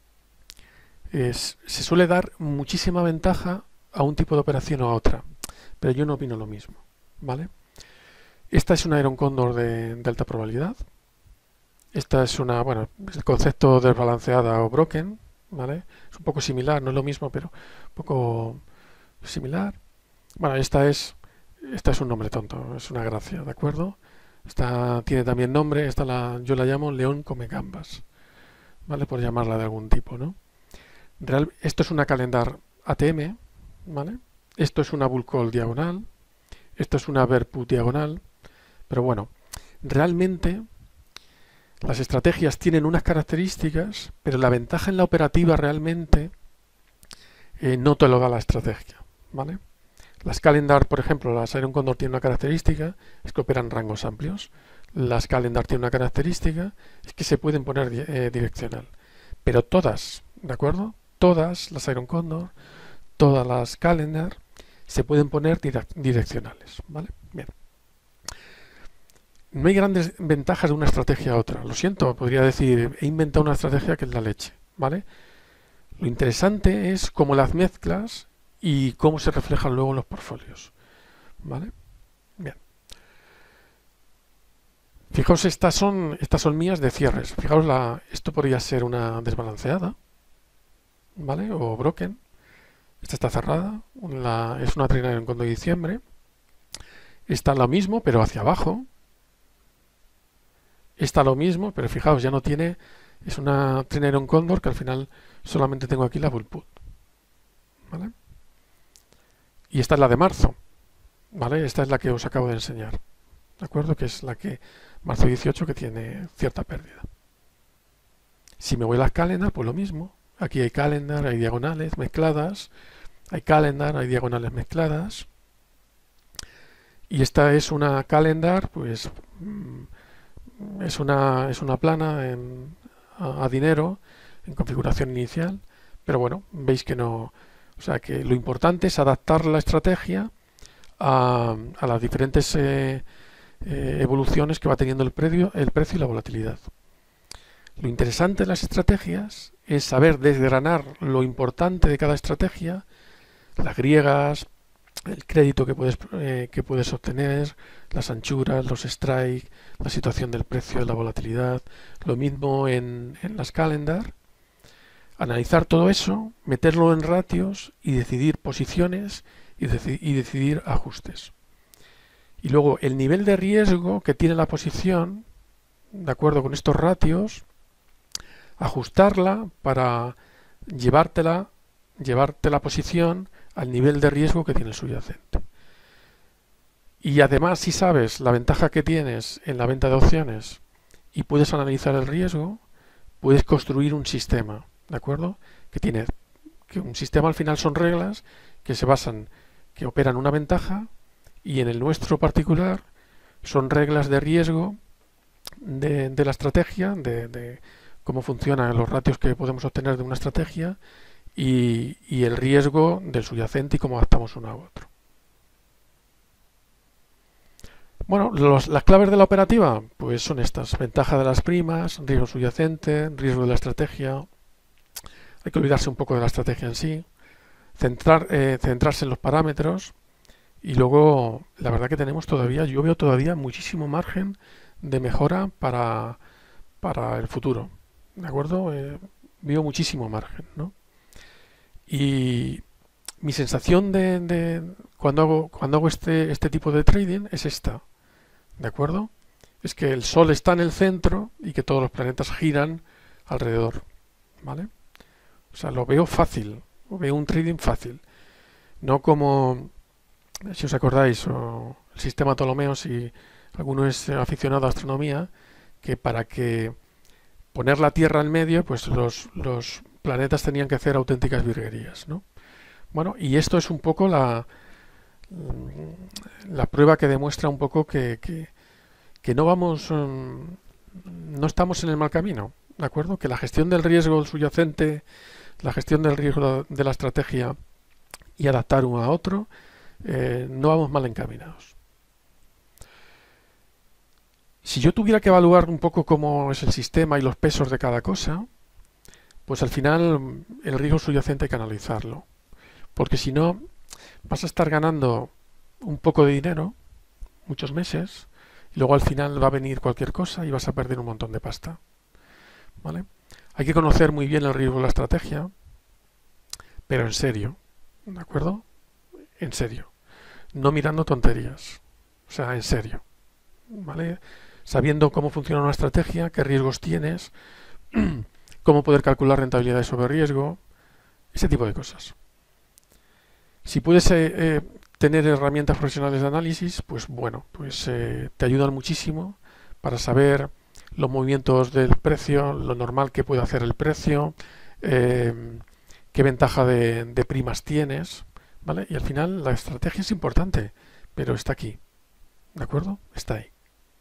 se suele dar muchísima ventaja a un tipo de operación o a otra, pero yo no opino lo mismo, ¿vale? Esta es una Iron Condor de alta probabilidad. Esta es el concepto desbalanceada o broken, ¿vale? Es un poco similar, no es lo mismo, pero un poco similar. Bueno, esta es un nombre tonto, es una gracia, ¿de acuerdo? Esta tiene también nombre, yo la llamo León come gambas, ¿vale? Por llamarla de algún tipo, ¿no? Esto es una calendar ATM, ¿vale? Esto es una bull call diagonal, esto es una bear put diagonal, pero bueno, realmente las estrategias tienen unas características, pero la ventaja en la operativa realmente no te lo da la estrategia, ¿vale? Las calendar, por ejemplo, las Iron Condor tienen una característica, es que operan rangos amplios. Las calendar tienen una característica, es que se pueden poner direccional. Pero todas, ¿de acuerdo? Todas las Iron Condor, todas las calendar se pueden poner direccionales, ¿vale? Bien. No hay grandes ventajas de una estrategia a otra. Lo siento, podría decir, he inventado una estrategia que es la leche, ¿vale? Lo interesante es cómo las mezclas y cómo se reflejan luego en los portfolios. ¿Vale? Bien. Fijaos, estas son mías de cierres. Fijaos, esto podría ser una desbalanceada, ¿vale? O broken. Esta está cerrada. Es una trina en cuando de diciembre. Está lo mismo, pero hacia abajo. Está lo mismo, pero fijaos, ya no tiene... Es una trina en cóndor que al final solamente tengo aquí la bull put. ¿Vale? Y esta es la de marzo. ¿Vale? Esta es la que os acabo de enseñar. ¿De acuerdo? Que es la que... Marzo 18 que tiene cierta pérdida. Si me voy a las calendar, pues lo mismo. Aquí hay calendar, hay diagonales mezcladas. Hay calendar, hay diagonales mezcladas. Y esta es una calendar, pues es una plana a dinero en configuración inicial. Pero bueno, veis que no... O sea que lo importante es adaptar la estrategia a las diferentes evoluciones que va teniendo el precio y la volatilidad. Lo interesante de las estrategias es saber desgranar lo importante de cada estrategia, las griegas, el crédito que puedes obtener, las anchuras, los strikes, la situación del precio, de la volatilidad, lo mismo en las calendar. Analizar todo eso, meterlo en ratios y decidir posiciones y decidir ajustes. Y luego el nivel de riesgo que tiene la posición, de acuerdo con estos ratios, ajustarla para llevarte la posición al nivel de riesgo que tiene el subyacente. Y además, si sabes la ventaja que tienes en la venta de opciones y puedes analizar el riesgo, puedes construir un sistema, ¿de acuerdo? Que un sistema al final son reglas que se basan, que operan una ventaja, y en el nuestro particular son reglas de riesgo de la estrategia, de cómo funcionan los ratios que podemos obtener de una estrategia y el riesgo del subyacente y cómo adaptamos uno a otro. Bueno, las claves de la operativa pues son estas: ventaja de las primas, riesgo subyacente, riesgo de la estrategia. Hay que olvidarse un poco de la estrategia en sí, centrarse en los parámetros. Y luego, la verdad que yo veo todavía muchísimo margen de mejora para el futuro, ¿de acuerdo? Veo muchísimo margen, ¿no? Y mi sensación cuando hago este tipo de trading es esta, ¿de acuerdo? Es que el Sol está en el centro y que todos los planetas giran alrededor, ¿vale? O sea, lo veo fácil, veo un trading fácil, no como... Si os acordáis, o el sistema Ptolomeo, si alguno es aficionado a astronomía, que para que poner la Tierra en medio, pues los planetas tenían que hacer auténticas virguerías, ¿no? Bueno, y esto es un poco la prueba que demuestra un poco que no estamos en el mal camino, ¿de acuerdo? Que la gestión del riesgo subyacente, la gestión del riesgo de la estrategia y adaptar uno a otro, no vamos mal encaminados. Si yo tuviera que evaluar un poco cómo es el sistema y los pesos de cada cosa, pues al final el riesgo subyacente hay que analizarlo, porque si no vas a estar ganando un poco de dinero muchos meses y luego al final va a venir cualquier cosa y vas a perder un montón de pasta, ¿vale? Hay que conocer muy bien el riesgo de la estrategia, pero en serio, ¿de acuerdo? En serio, no mirando tonterías, o sea, en serio, ¿vale? Sabiendo cómo funciona una estrategia, qué riesgos tienes, cómo poder calcular rentabilidades sobre riesgo, ese tipo de cosas. Si puedes tener herramientas profesionales de análisis, pues bueno, pues te ayudan muchísimo para saber los movimientos del precio, lo normal que puede hacer el precio, qué ventaja de primas tienes, ¿vale? Y al final la estrategia es importante, pero está aquí, ¿de acuerdo? Está ahí.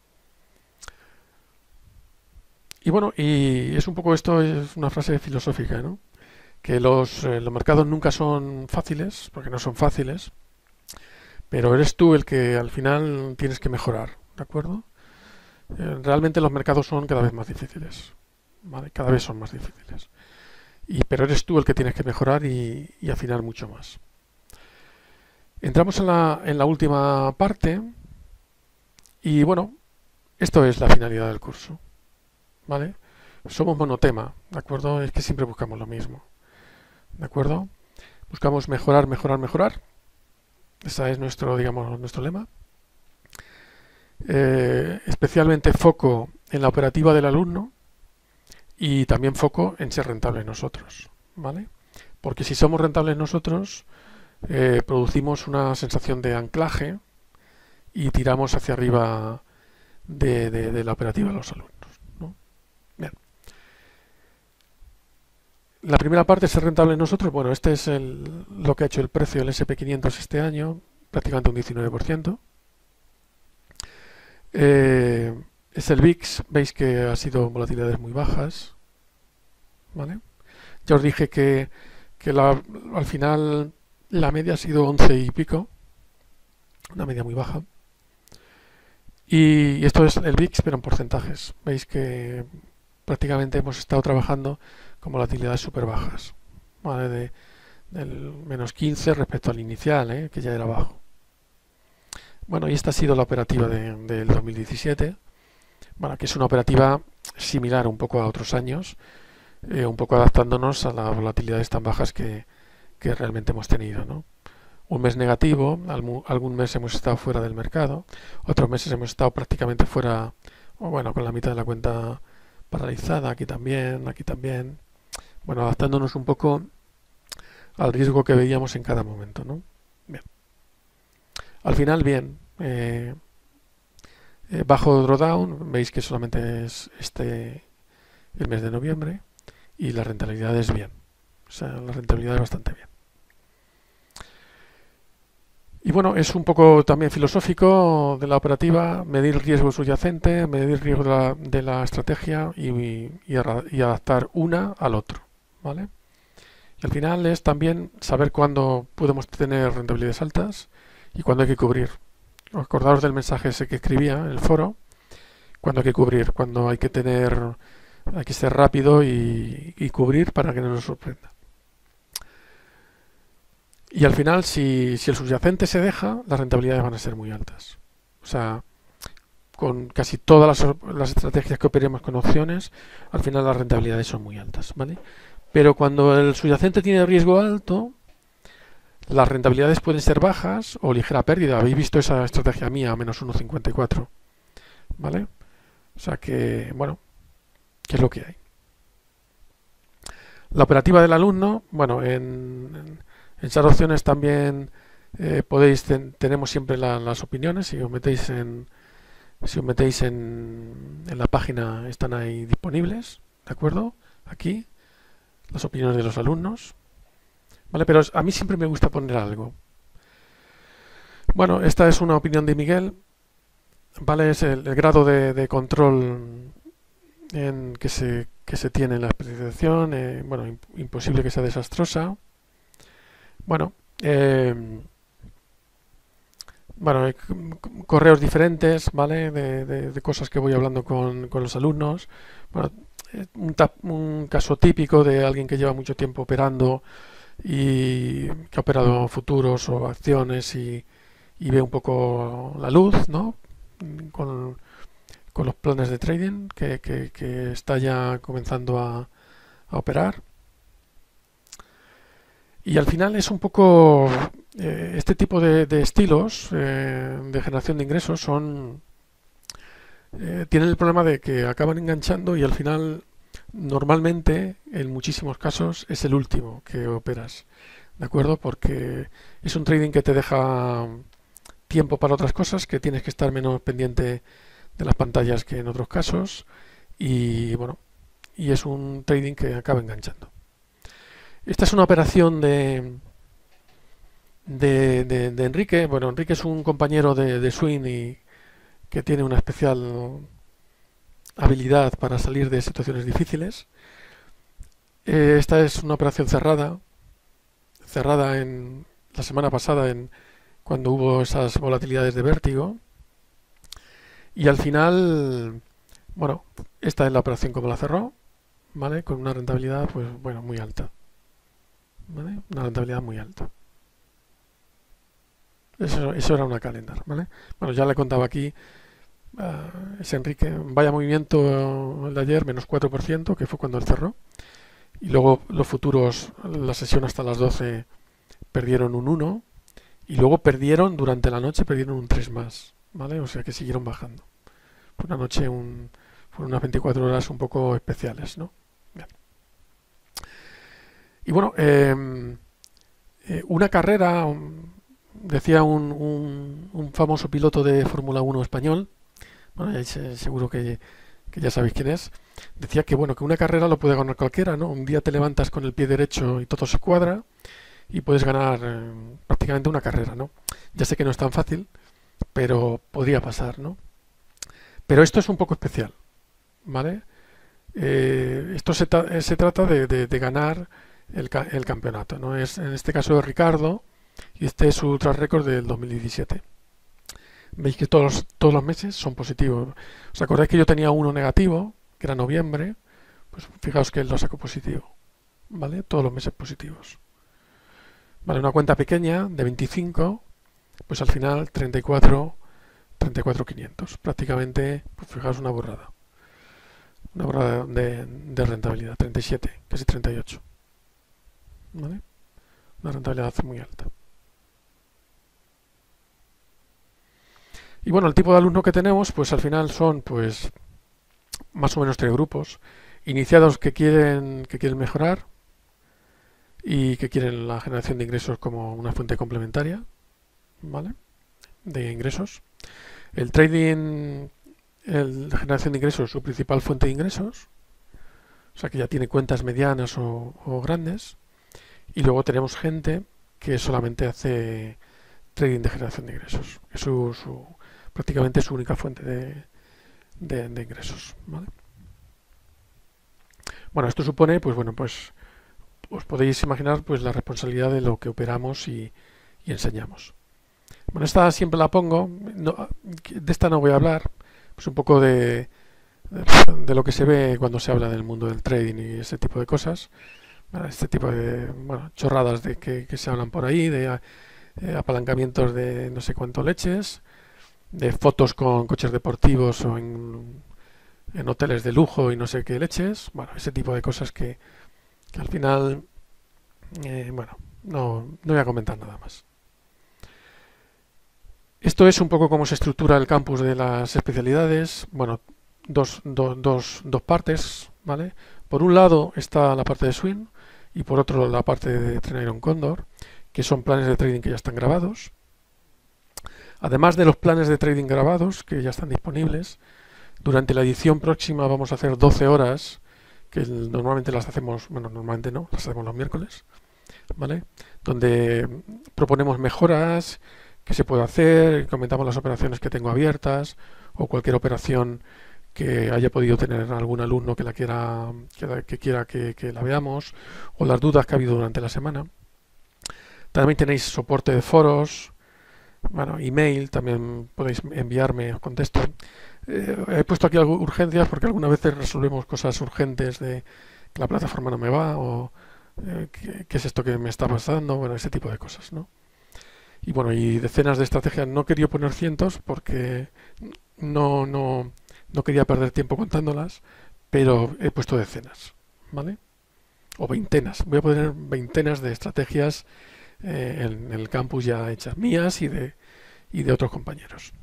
Y bueno, y es un poco esto, es una frase filosófica, ¿no? Que los mercados nunca son fáciles, porque no son fáciles, pero eres tú el que al final tienes que mejorar, ¿de acuerdo? Realmente los mercados son cada vez más difíciles, ¿vale? Cada vez son más difíciles. pero eres tú el que tienes que mejorar y afinar mucho más. Entramos en la última parte y bueno, esto es la finalidad del curso, ¿vale? Somos monotema, ¿de acuerdo? Es que siempre buscamos lo mismo, ¿de acuerdo? Buscamos mejorar, mejorar, mejorar. Ese es nuestro, digamos, nuestro lema. Especialmente foco en la operativa del alumno y también foco en ser rentables nosotros, ¿vale? Porque si somos rentables nosotros, producimos una sensación de anclaje y tiramos hacia arriba de la operativa de los alumnos, ¿no? Bien. La primera parte es ser rentable nosotros. Bueno, este es lo que ha hecho el precio del SP500 este año, prácticamente un 19%. Es el VIX, veis que ha sido volatilidades muy bajas, ¿vale? Ya os dije que al final la media ha sido 11 y pico, una media muy baja. Y esto es el VIX, pero en porcentajes. Veis que prácticamente hemos estado trabajando con volatilidades súper bajas, ¿vale? Del menos 15 respecto al inicial, que ya era bajo. Bueno, y esta ha sido la operativa del 2017, bueno, que es una operativa similar un poco a otros años, un poco adaptándonos a las volatilidades tan bajas que realmente hemos tenido, ¿no? Un mes negativo, algún mes hemos estado fuera del mercado, otros meses hemos estado prácticamente fuera, o bueno, con la mitad de la cuenta paralizada, aquí también, bueno, adaptándonos un poco al riesgo que veíamos en cada momento, ¿no? Bien. Al final, bien, bajo drawdown, veis que solamente es el mes de noviembre y la rentabilidad es bien, o sea, la rentabilidad es bastante bien. Y bueno, es un poco también filosófico de la operativa, medir riesgo subyacente, medir riesgo de la estrategia y adaptar una al otro, ¿vale? Y al final es también saber cuándo podemos tener rentabilidades altas y cuándo hay que cubrir. Acordaros del mensaje ese que escribía en el foro, cuándo hay que cubrir, cuándo hay que ser rápido y cubrir para que no nos sorprenda. Y al final, si el subyacente se deja, las rentabilidades van a ser muy altas. O sea, con casi todas las estrategias que operemos con opciones, al final las rentabilidades son muy altas, ¿vale? Pero cuando el subyacente tiene riesgo alto, las rentabilidades pueden ser bajas o ligera pérdida. Habéis visto esa estrategia mía, a menos 1,54, ¿vale? O sea que, bueno, ¿qué es lo que hay? La operativa del alumno, bueno, en esas opciones también tenemos siempre las opiniones. Si os metéis en la página, están ahí disponibles, ¿de acuerdo? Aquí, las opiniones de los alumnos, ¿vale? Pero a mí siempre me gusta poner algo. Bueno, esta es una opinión de Miguel, ¿vale? Es el grado de control que se tiene en la especialización, bueno, imposible que sea desastrosa. Bueno, hay correos diferentes, ¿vale? De cosas que voy hablando con los alumnos. Bueno, un caso típico de alguien que lleva mucho tiempo operando y que ha operado futuros o acciones y ve un poco la luz, ¿no? Con los planes de trading que está ya comenzando a operar. Y al final es un poco este tipo de estilos de generación de ingresos tienen el problema de que acaban enganchando y al final normalmente en muchísimos casos es el último que operas, ¿de acuerdo? Porque es un trading que te deja tiempo para otras cosas, que tienes que estar menos pendiente de las pantallas que en otros casos y bueno, y es un trading que acaba enganchando. Esta es una operación de Enrique. Bueno, Enrique es un compañero de Swing y que tiene una especial habilidad para salir de situaciones difíciles. Esta es una operación cerrada en la semana pasada cuando hubo esas volatilidades de vértigo. Y al final, bueno, esta es la operación como la cerró, ¿vale? Con una rentabilidad, pues bueno, muy alta, ¿vale? Una rentabilidad muy alta. Eso era una calendar, ¿vale? Bueno, ya le contaba aquí, es Enrique, vaya movimiento el de ayer, menos 4%, que fue cuando él cerró. Y luego los futuros, la sesión hasta las 12 perdieron un 1 y luego perdieron, durante la noche, perdieron un 3 más, ¿vale? O sea que siguieron bajando. Fue una noche, fueron unas 24 horas un poco especiales, ¿no? Bien. Y bueno, una carrera, decía un famoso piloto de Fórmula 1 español, bueno, seguro que ya sabéis quién es, decía que bueno, que una carrera lo puede ganar cualquiera, ¿no? Un día te levantas con el pie derecho y todo se cuadra y puedes ganar prácticamente una carrera, ¿no? Ya sé que no es tan fácil, pero podría pasar, ¿no? Pero esto es un poco especial, ¿vale? Esto se trata de ganar el campeonato, ¿no? En este caso es Ricardo y este es su track record del 2017. Veis que todos los meses son positivos. ¿Os acordáis que yo tenía uno negativo, que era noviembre? Pues fijaos que él lo sacó positivo, ¿vale? Todos los meses positivos. Vale, una cuenta pequeña de 25, pues al final 34.500. Prácticamente, pues fijaos, una borrada. Una borrada de rentabilidad, 37, casi 38. ¿Vale? Una rentabilidad muy alta. Y bueno, el tipo de alumno que tenemos, pues al final son pues más o menos 3 grupos. Iniciados que quieren mejorar y que quieren la generación de ingresos como una fuente complementaria, ¿vale? De ingresos. El trading, la generación de ingresos, su principal fuente de ingresos. O sea que ya tiene cuentas medianas o grandes. Y luego tenemos gente que solamente hace trading de generación de ingresos. Es prácticamente su única fuente de ingresos, ¿vale? Bueno, esto supone, pues bueno, pues os podéis imaginar pues la responsabilidad de lo que operamos y enseñamos. Bueno, esta siempre la pongo, de esta no voy a hablar, pues un poco de lo que se ve cuando se habla del mundo del trading y ese tipo de cosas, este tipo de chorradas de que se hablan por ahí, de apalancamientos de no sé cuánto leches, de fotos con coches deportivos o en hoteles de lujo y no sé qué leches, bueno, ese tipo de cosas que al final, no voy a comentar nada más. Esto es un poco cómo se estructura el campus de las especialidades. Bueno, dos partes, ¿vale? Por un lado está la parte de Swing y por otro la parte de Training Condor, que son planes de trading que ya están grabados. Además de los planes de trading grabados que ya están disponibles, durante la edición próxima vamos a hacer 12 horas, que normalmente las hacemos, bueno, normalmente no, las hacemos los miércoles, ¿vale? Donde proponemos mejoras que se puede hacer, comentamos las operaciones que tengo abiertas o cualquier operación que haya podido tener algún alumno que quiera que la veamos, o las dudas que ha habido durante la semana. También tenéis soporte de foros, bueno, email, también podéis enviarme, os contesto. He puesto aquí algo urgencias porque algunas veces resolvemos cosas urgentes de que la plataforma no me va o qué es esto que me está pasando, bueno, ese tipo de cosas, ¿no? Y bueno, y decenas de estrategias. No quería poner cientos porque no quería perder tiempo contándolas, pero he puesto decenas, ¿vale? O veintenas. Voy a poner veintenas de estrategias en el campus ya hechas mías y de otros compañeros.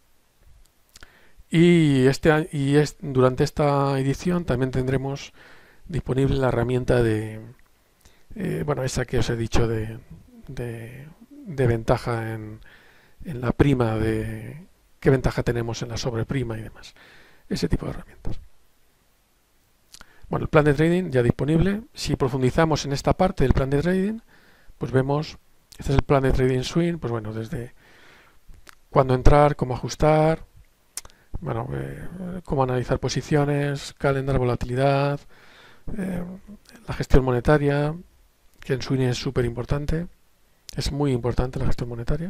Durante esta edición también tendremos disponible la herramienta esa que os he dicho de ventaja en la prima, de qué ventaja tenemos en la sobreprima y demás. Ese tipo de herramientas. Bueno, el plan de trading ya disponible. Si profundizamos en esta parte del plan de trading, pues vemos, este es el plan de trading Swing, pues bueno, desde cuándo entrar, cómo ajustar, bueno, cómo analizar posiciones, calendar, volatilidad, la gestión monetaria, que en Swing es súper importante, es muy importante la gestión monetaria.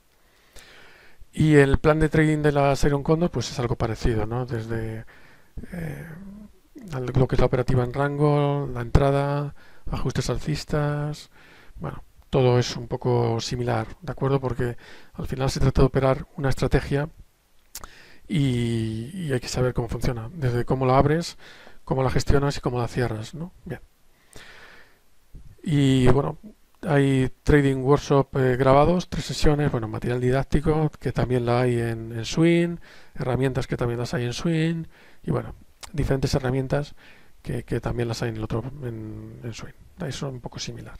Y el plan de trading de la Iron Condor pues es algo parecido, ¿no? Desde lo que es la operativa en rango, la entrada, ajustes alcistas, bueno, todo es un poco similar, ¿de acuerdo? Porque al final se trata de operar una estrategia y hay que saber cómo funciona, desde cómo la abres, cómo la gestionas y cómo la cierras, ¿no? Bien. Y bueno, hay trading workshop grabados, 3 sesiones, bueno, material didáctico que también la hay en Swing, herramientas que también las hay en Swing y bueno, diferentes herramientas que también las hay en el otro en Swing. Ahí son un poco similar.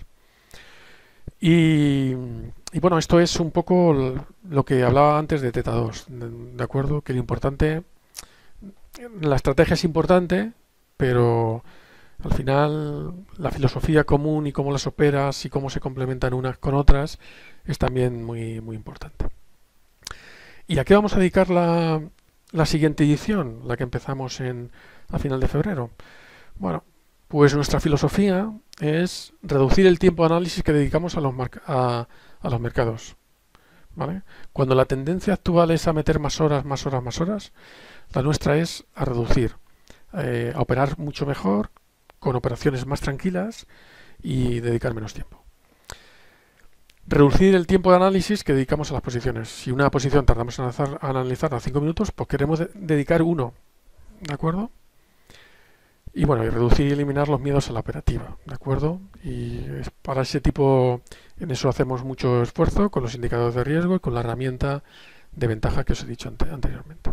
Y bueno, esto es un poco lo que hablaba antes de Theta 2, ¿de acuerdo? Que lo importante, la estrategia es importante, pero al final la filosofía común y cómo las operas y cómo se complementan unas con otras es también muy, muy importante. ¿Y a qué vamos a dedicar la siguiente edición, la que empezamos a final de febrero? Bueno, pues nuestra filosofía es reducir el tiempo de análisis que dedicamos a los mercados, ¿vale? Cuando la tendencia actual es a meter más horas, más horas, más horas, la nuestra es a reducir, a operar mucho mejor, con operaciones más tranquilas y dedicar menos tiempo. Reducir el tiempo de análisis que dedicamos a las posiciones. Si una posición tardamos en analizarla 5 minutos, pues queremos dedicar 1, ¿de acuerdo? Y bueno, y reducir y eliminar los miedos a la operativa, ¿de acuerdo? Y para ese tipo, en eso hacemos mucho esfuerzo con los indicadores de riesgo y con la herramienta de ventaja que os he dicho anteriormente.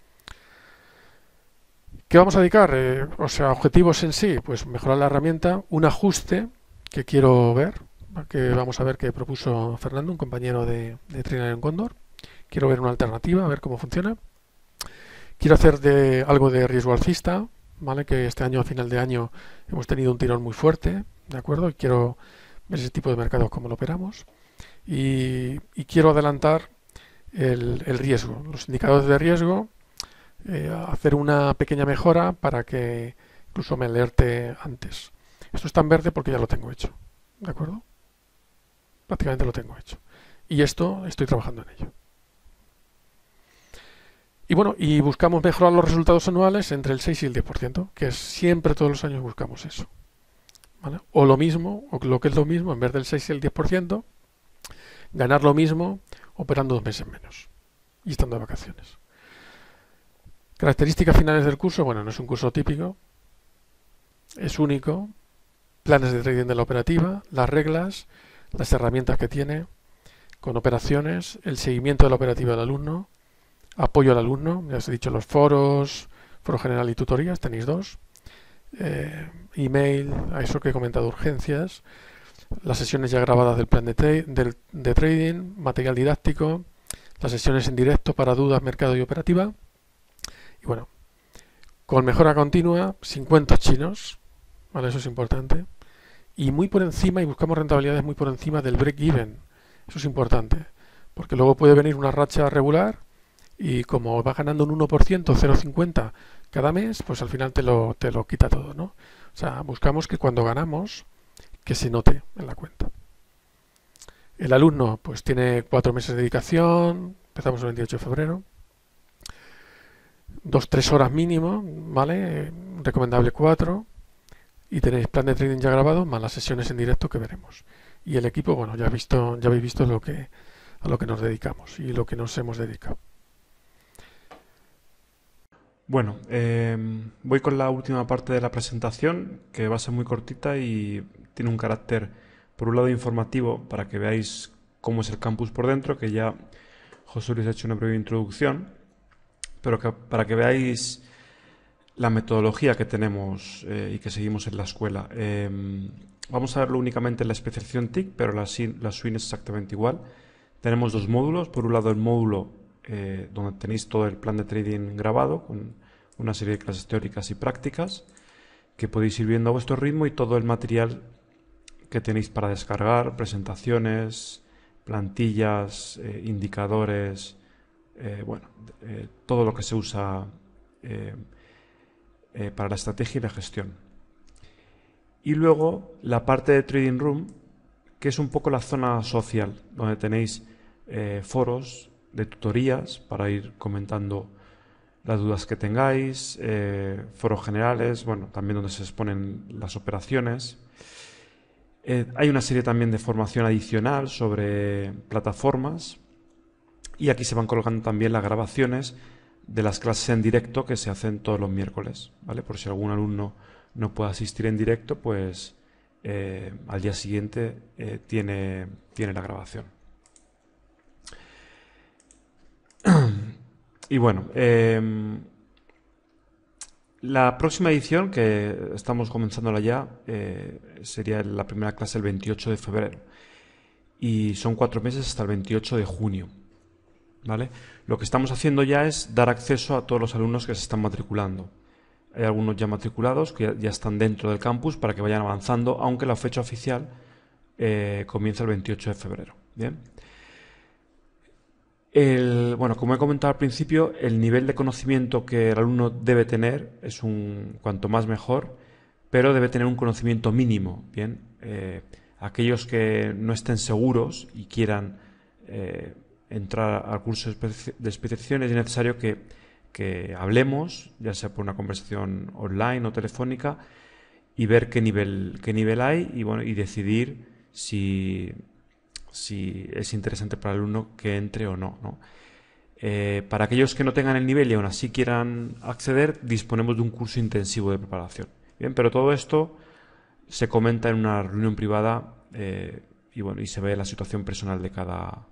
¿Qué vamos a dedicar? O sea, objetivos en sí, pues mejorar la herramienta, un ajuste que quiero ver, que vamos a ver que propuso Fernando, un compañero de Trainer en Cóndor. Quiero ver una alternativa, a ver cómo funciona. Quiero hacer algo de riesgo alcista, ¿vale? Que este año, a final de año, hemos tenido un tirón muy fuerte, ¿de acuerdo? Y quiero ver ese tipo de mercados, cómo lo operamos. Y quiero adelantar el riesgo, los indicadores de riesgo, hacer una pequeña mejora para que incluso me alerte antes. Esto está en verde porque ya lo tengo hecho, ¿de acuerdo? Prácticamente lo tengo hecho. Y esto estoy trabajando en ello. Y bueno, y buscamos mejorar los resultados anuales entre el 6 y el 10%, que es siempre todos los años buscamos eso, ¿vale? O lo mismo, o lo que es lo mismo, en vez del 6 y el 10%, ganar lo mismo operando 2 meses menos y estando de vacaciones. Características finales del curso, bueno, no es un curso típico, es único, planes de trading de la operativa, las reglas, las herramientas que tiene, con operaciones, el seguimiento de la operativa del alumno, apoyo al alumno, ya os he dicho los foros, foro general y tutorías, tenéis 2, email, a eso que he comentado, urgencias, las sesiones ya grabadas del plan de trading, material didáctico, las sesiones en directo para dudas, mercado y operativa. Y bueno, con mejora continua, sin cuentos chinos, ¿vale? Eso es importante. Y muy por encima, y buscamos rentabilidades muy por encima del break-even. Eso es importante, porque luego puede venir una racha regular y como va ganando un 1%, 0,50 cada mes, pues al final te lo quita todo, ¿no? O sea, buscamos que cuando ganamos, que se note en la cuenta. El alumno pues tiene 4 meses de dedicación, empezamos el 28 de febrero, 2-3 horas mínimo, ¿vale? Recomendable 4, y tenéis plan de trading ya grabado, más las sesiones en directo que veremos. Y el equipo, bueno, ya habéis visto a lo que nos dedicamos y lo que nos hemos dedicado. Bueno, voy con la última parte de la presentación, que va a ser muy cortita y tiene un carácter, por un lado, informativo, para que veáis cómo es el campus por dentro, que ya José Luis ha hecho una breve introducción, pero para que veáis la metodología que tenemos y que seguimos en la escuela. Vamos a verlo únicamente en la especialización TIC, pero la SWIN es exactamente igual. Tenemos 2 módulos. Por un lado, el módulo donde tenéis todo el plan de trading grabado, con una serie de clases teóricas y prácticas, que podéis ir viendo a vuestro ritmo, y todo el material que tenéis para descargar, presentaciones, plantillas, indicadores, todo lo que se usa para la estrategia y la gestión. Y luego la parte de Trading Room, que es un poco la zona social, donde tenéis foros de tutorías para ir comentando las dudas que tengáis, foros generales, bueno, también donde se exponen las operaciones. Hay una serie también de formación adicional sobre plataformas y aquí se van colgando también las grabaciones de las clases en directo que se hacen todos los miércoles, ¿vale? Por si algún alumno no puede asistir en directo, pues al día siguiente tiene la grabación. Y bueno, la próxima edición, que estamos comenzándola ya, sería la primera clase el 28 de febrero. Y son 4 meses hasta el 28 de junio. ¿Vale? Lo que estamos haciendo ya es dar acceso a todos los alumnos que se están matriculando. Hay algunos ya matriculados que ya están dentro del campus para que vayan avanzando, aunque la fecha oficial comienza el 28 de febrero. ¿Bien? Bueno, como he comentado al principio, el nivel de conocimiento que el alumno debe tener es cuanto más mejor, pero debe tener un conocimiento mínimo. Bien, aquellos que no estén seguros y quieran entrar al curso de especialización, es necesario que hablemos, ya sea por una conversación online o telefónica, y ver qué nivel hay y, bueno, y decidir si es interesante para el alumno que entre o no, ¿no? Para aquellos que no tengan el nivel y aún así quieran acceder, disponemos de un curso intensivo de preparación. Bien, pero todo esto se comenta en una reunión privada y bueno, y se ve la situación personal de cada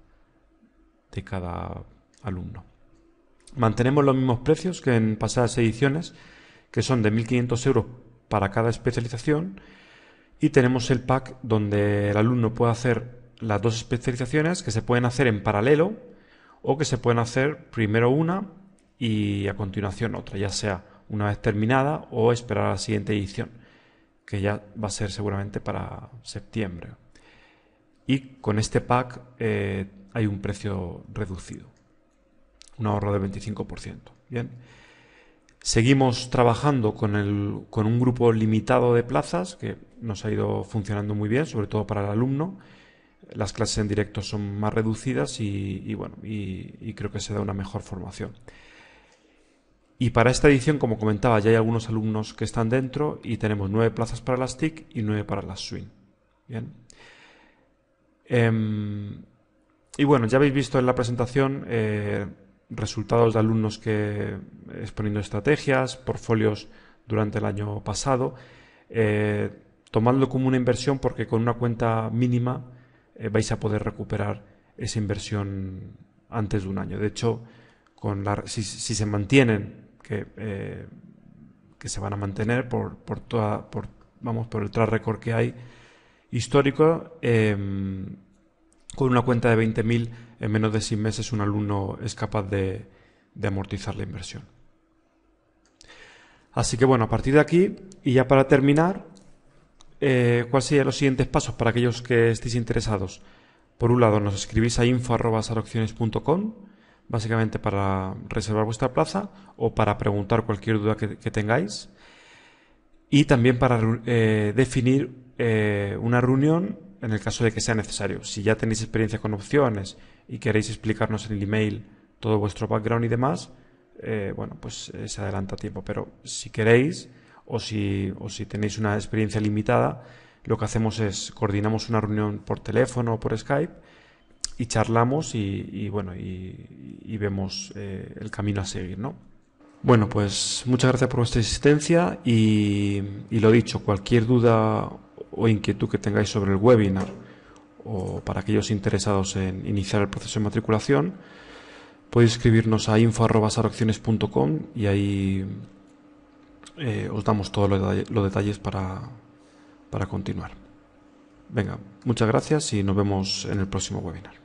alumno. Mantenemos los mismos precios que en pasadas ediciones, que son de 1.500 euros para cada especialización, y tenemos el pack donde el alumno puede hacer las 2 especializaciones, que se pueden hacer en paralelo o que se pueden hacer primero una y a continuación otra, ya sea una vez terminada o esperar a la siguiente edición, que ya va a ser seguramente para septiembre. Y con este pack hay un precio reducido, un ahorro del 25%. Bien. Seguimos trabajando con un grupo limitado de plazas que nos ha ido funcionando muy bien, sobre todo para el alumno. Las clases en directo son más reducidas y creo que se da una mejor formación. Y para esta edición, como comentaba, ya hay algunos alumnos que están dentro y tenemos 9 plazas para las TIC y 9 para las Swing. Bien. Y bueno, ya habéis visto en la presentación resultados de alumnos que exponiendo estrategias, portfolios durante el año pasado. Tomadlo como una inversión porque con una cuenta mínima vais a poder recuperar esa inversión antes de un año. De hecho, si se mantienen, que se van a mantener por el track record que hay histórico, con una cuenta de 20.000 en menos de 6 meses un alumno es capaz de amortizar la inversión. Así que bueno, a partir de aquí, y ya para terminar, ¿cuáles serían los siguientes pasos para aquellos que estéis interesados? Por un lado, nos escribís a info@sarocciones.com, básicamente para reservar vuestra plaza o para preguntar cualquier duda que tengáis. Y también para definir una reunión en el caso de que sea necesario. Si ya tenéis experiencia con opciones y queréis explicarnos en el email todo vuestro background y demás, bueno, pues se adelanta tiempo. Pero si queréis o si tenéis una experiencia limitada, lo que hacemos es coordinamos una reunión por teléfono o por Skype y charlamos y vemos el camino a seguir, ¿no? Bueno, pues muchas gracias por vuestra asistencia y lo dicho, cualquier duda o inquietud que tengáis sobre el webinar o para aquellos interesados en iniciar el proceso de matriculación, podéis escribirnos a info@sarocciones.com y ahí os damos todos los detalles para continuar. Venga, muchas gracias y nos vemos en el próximo webinar.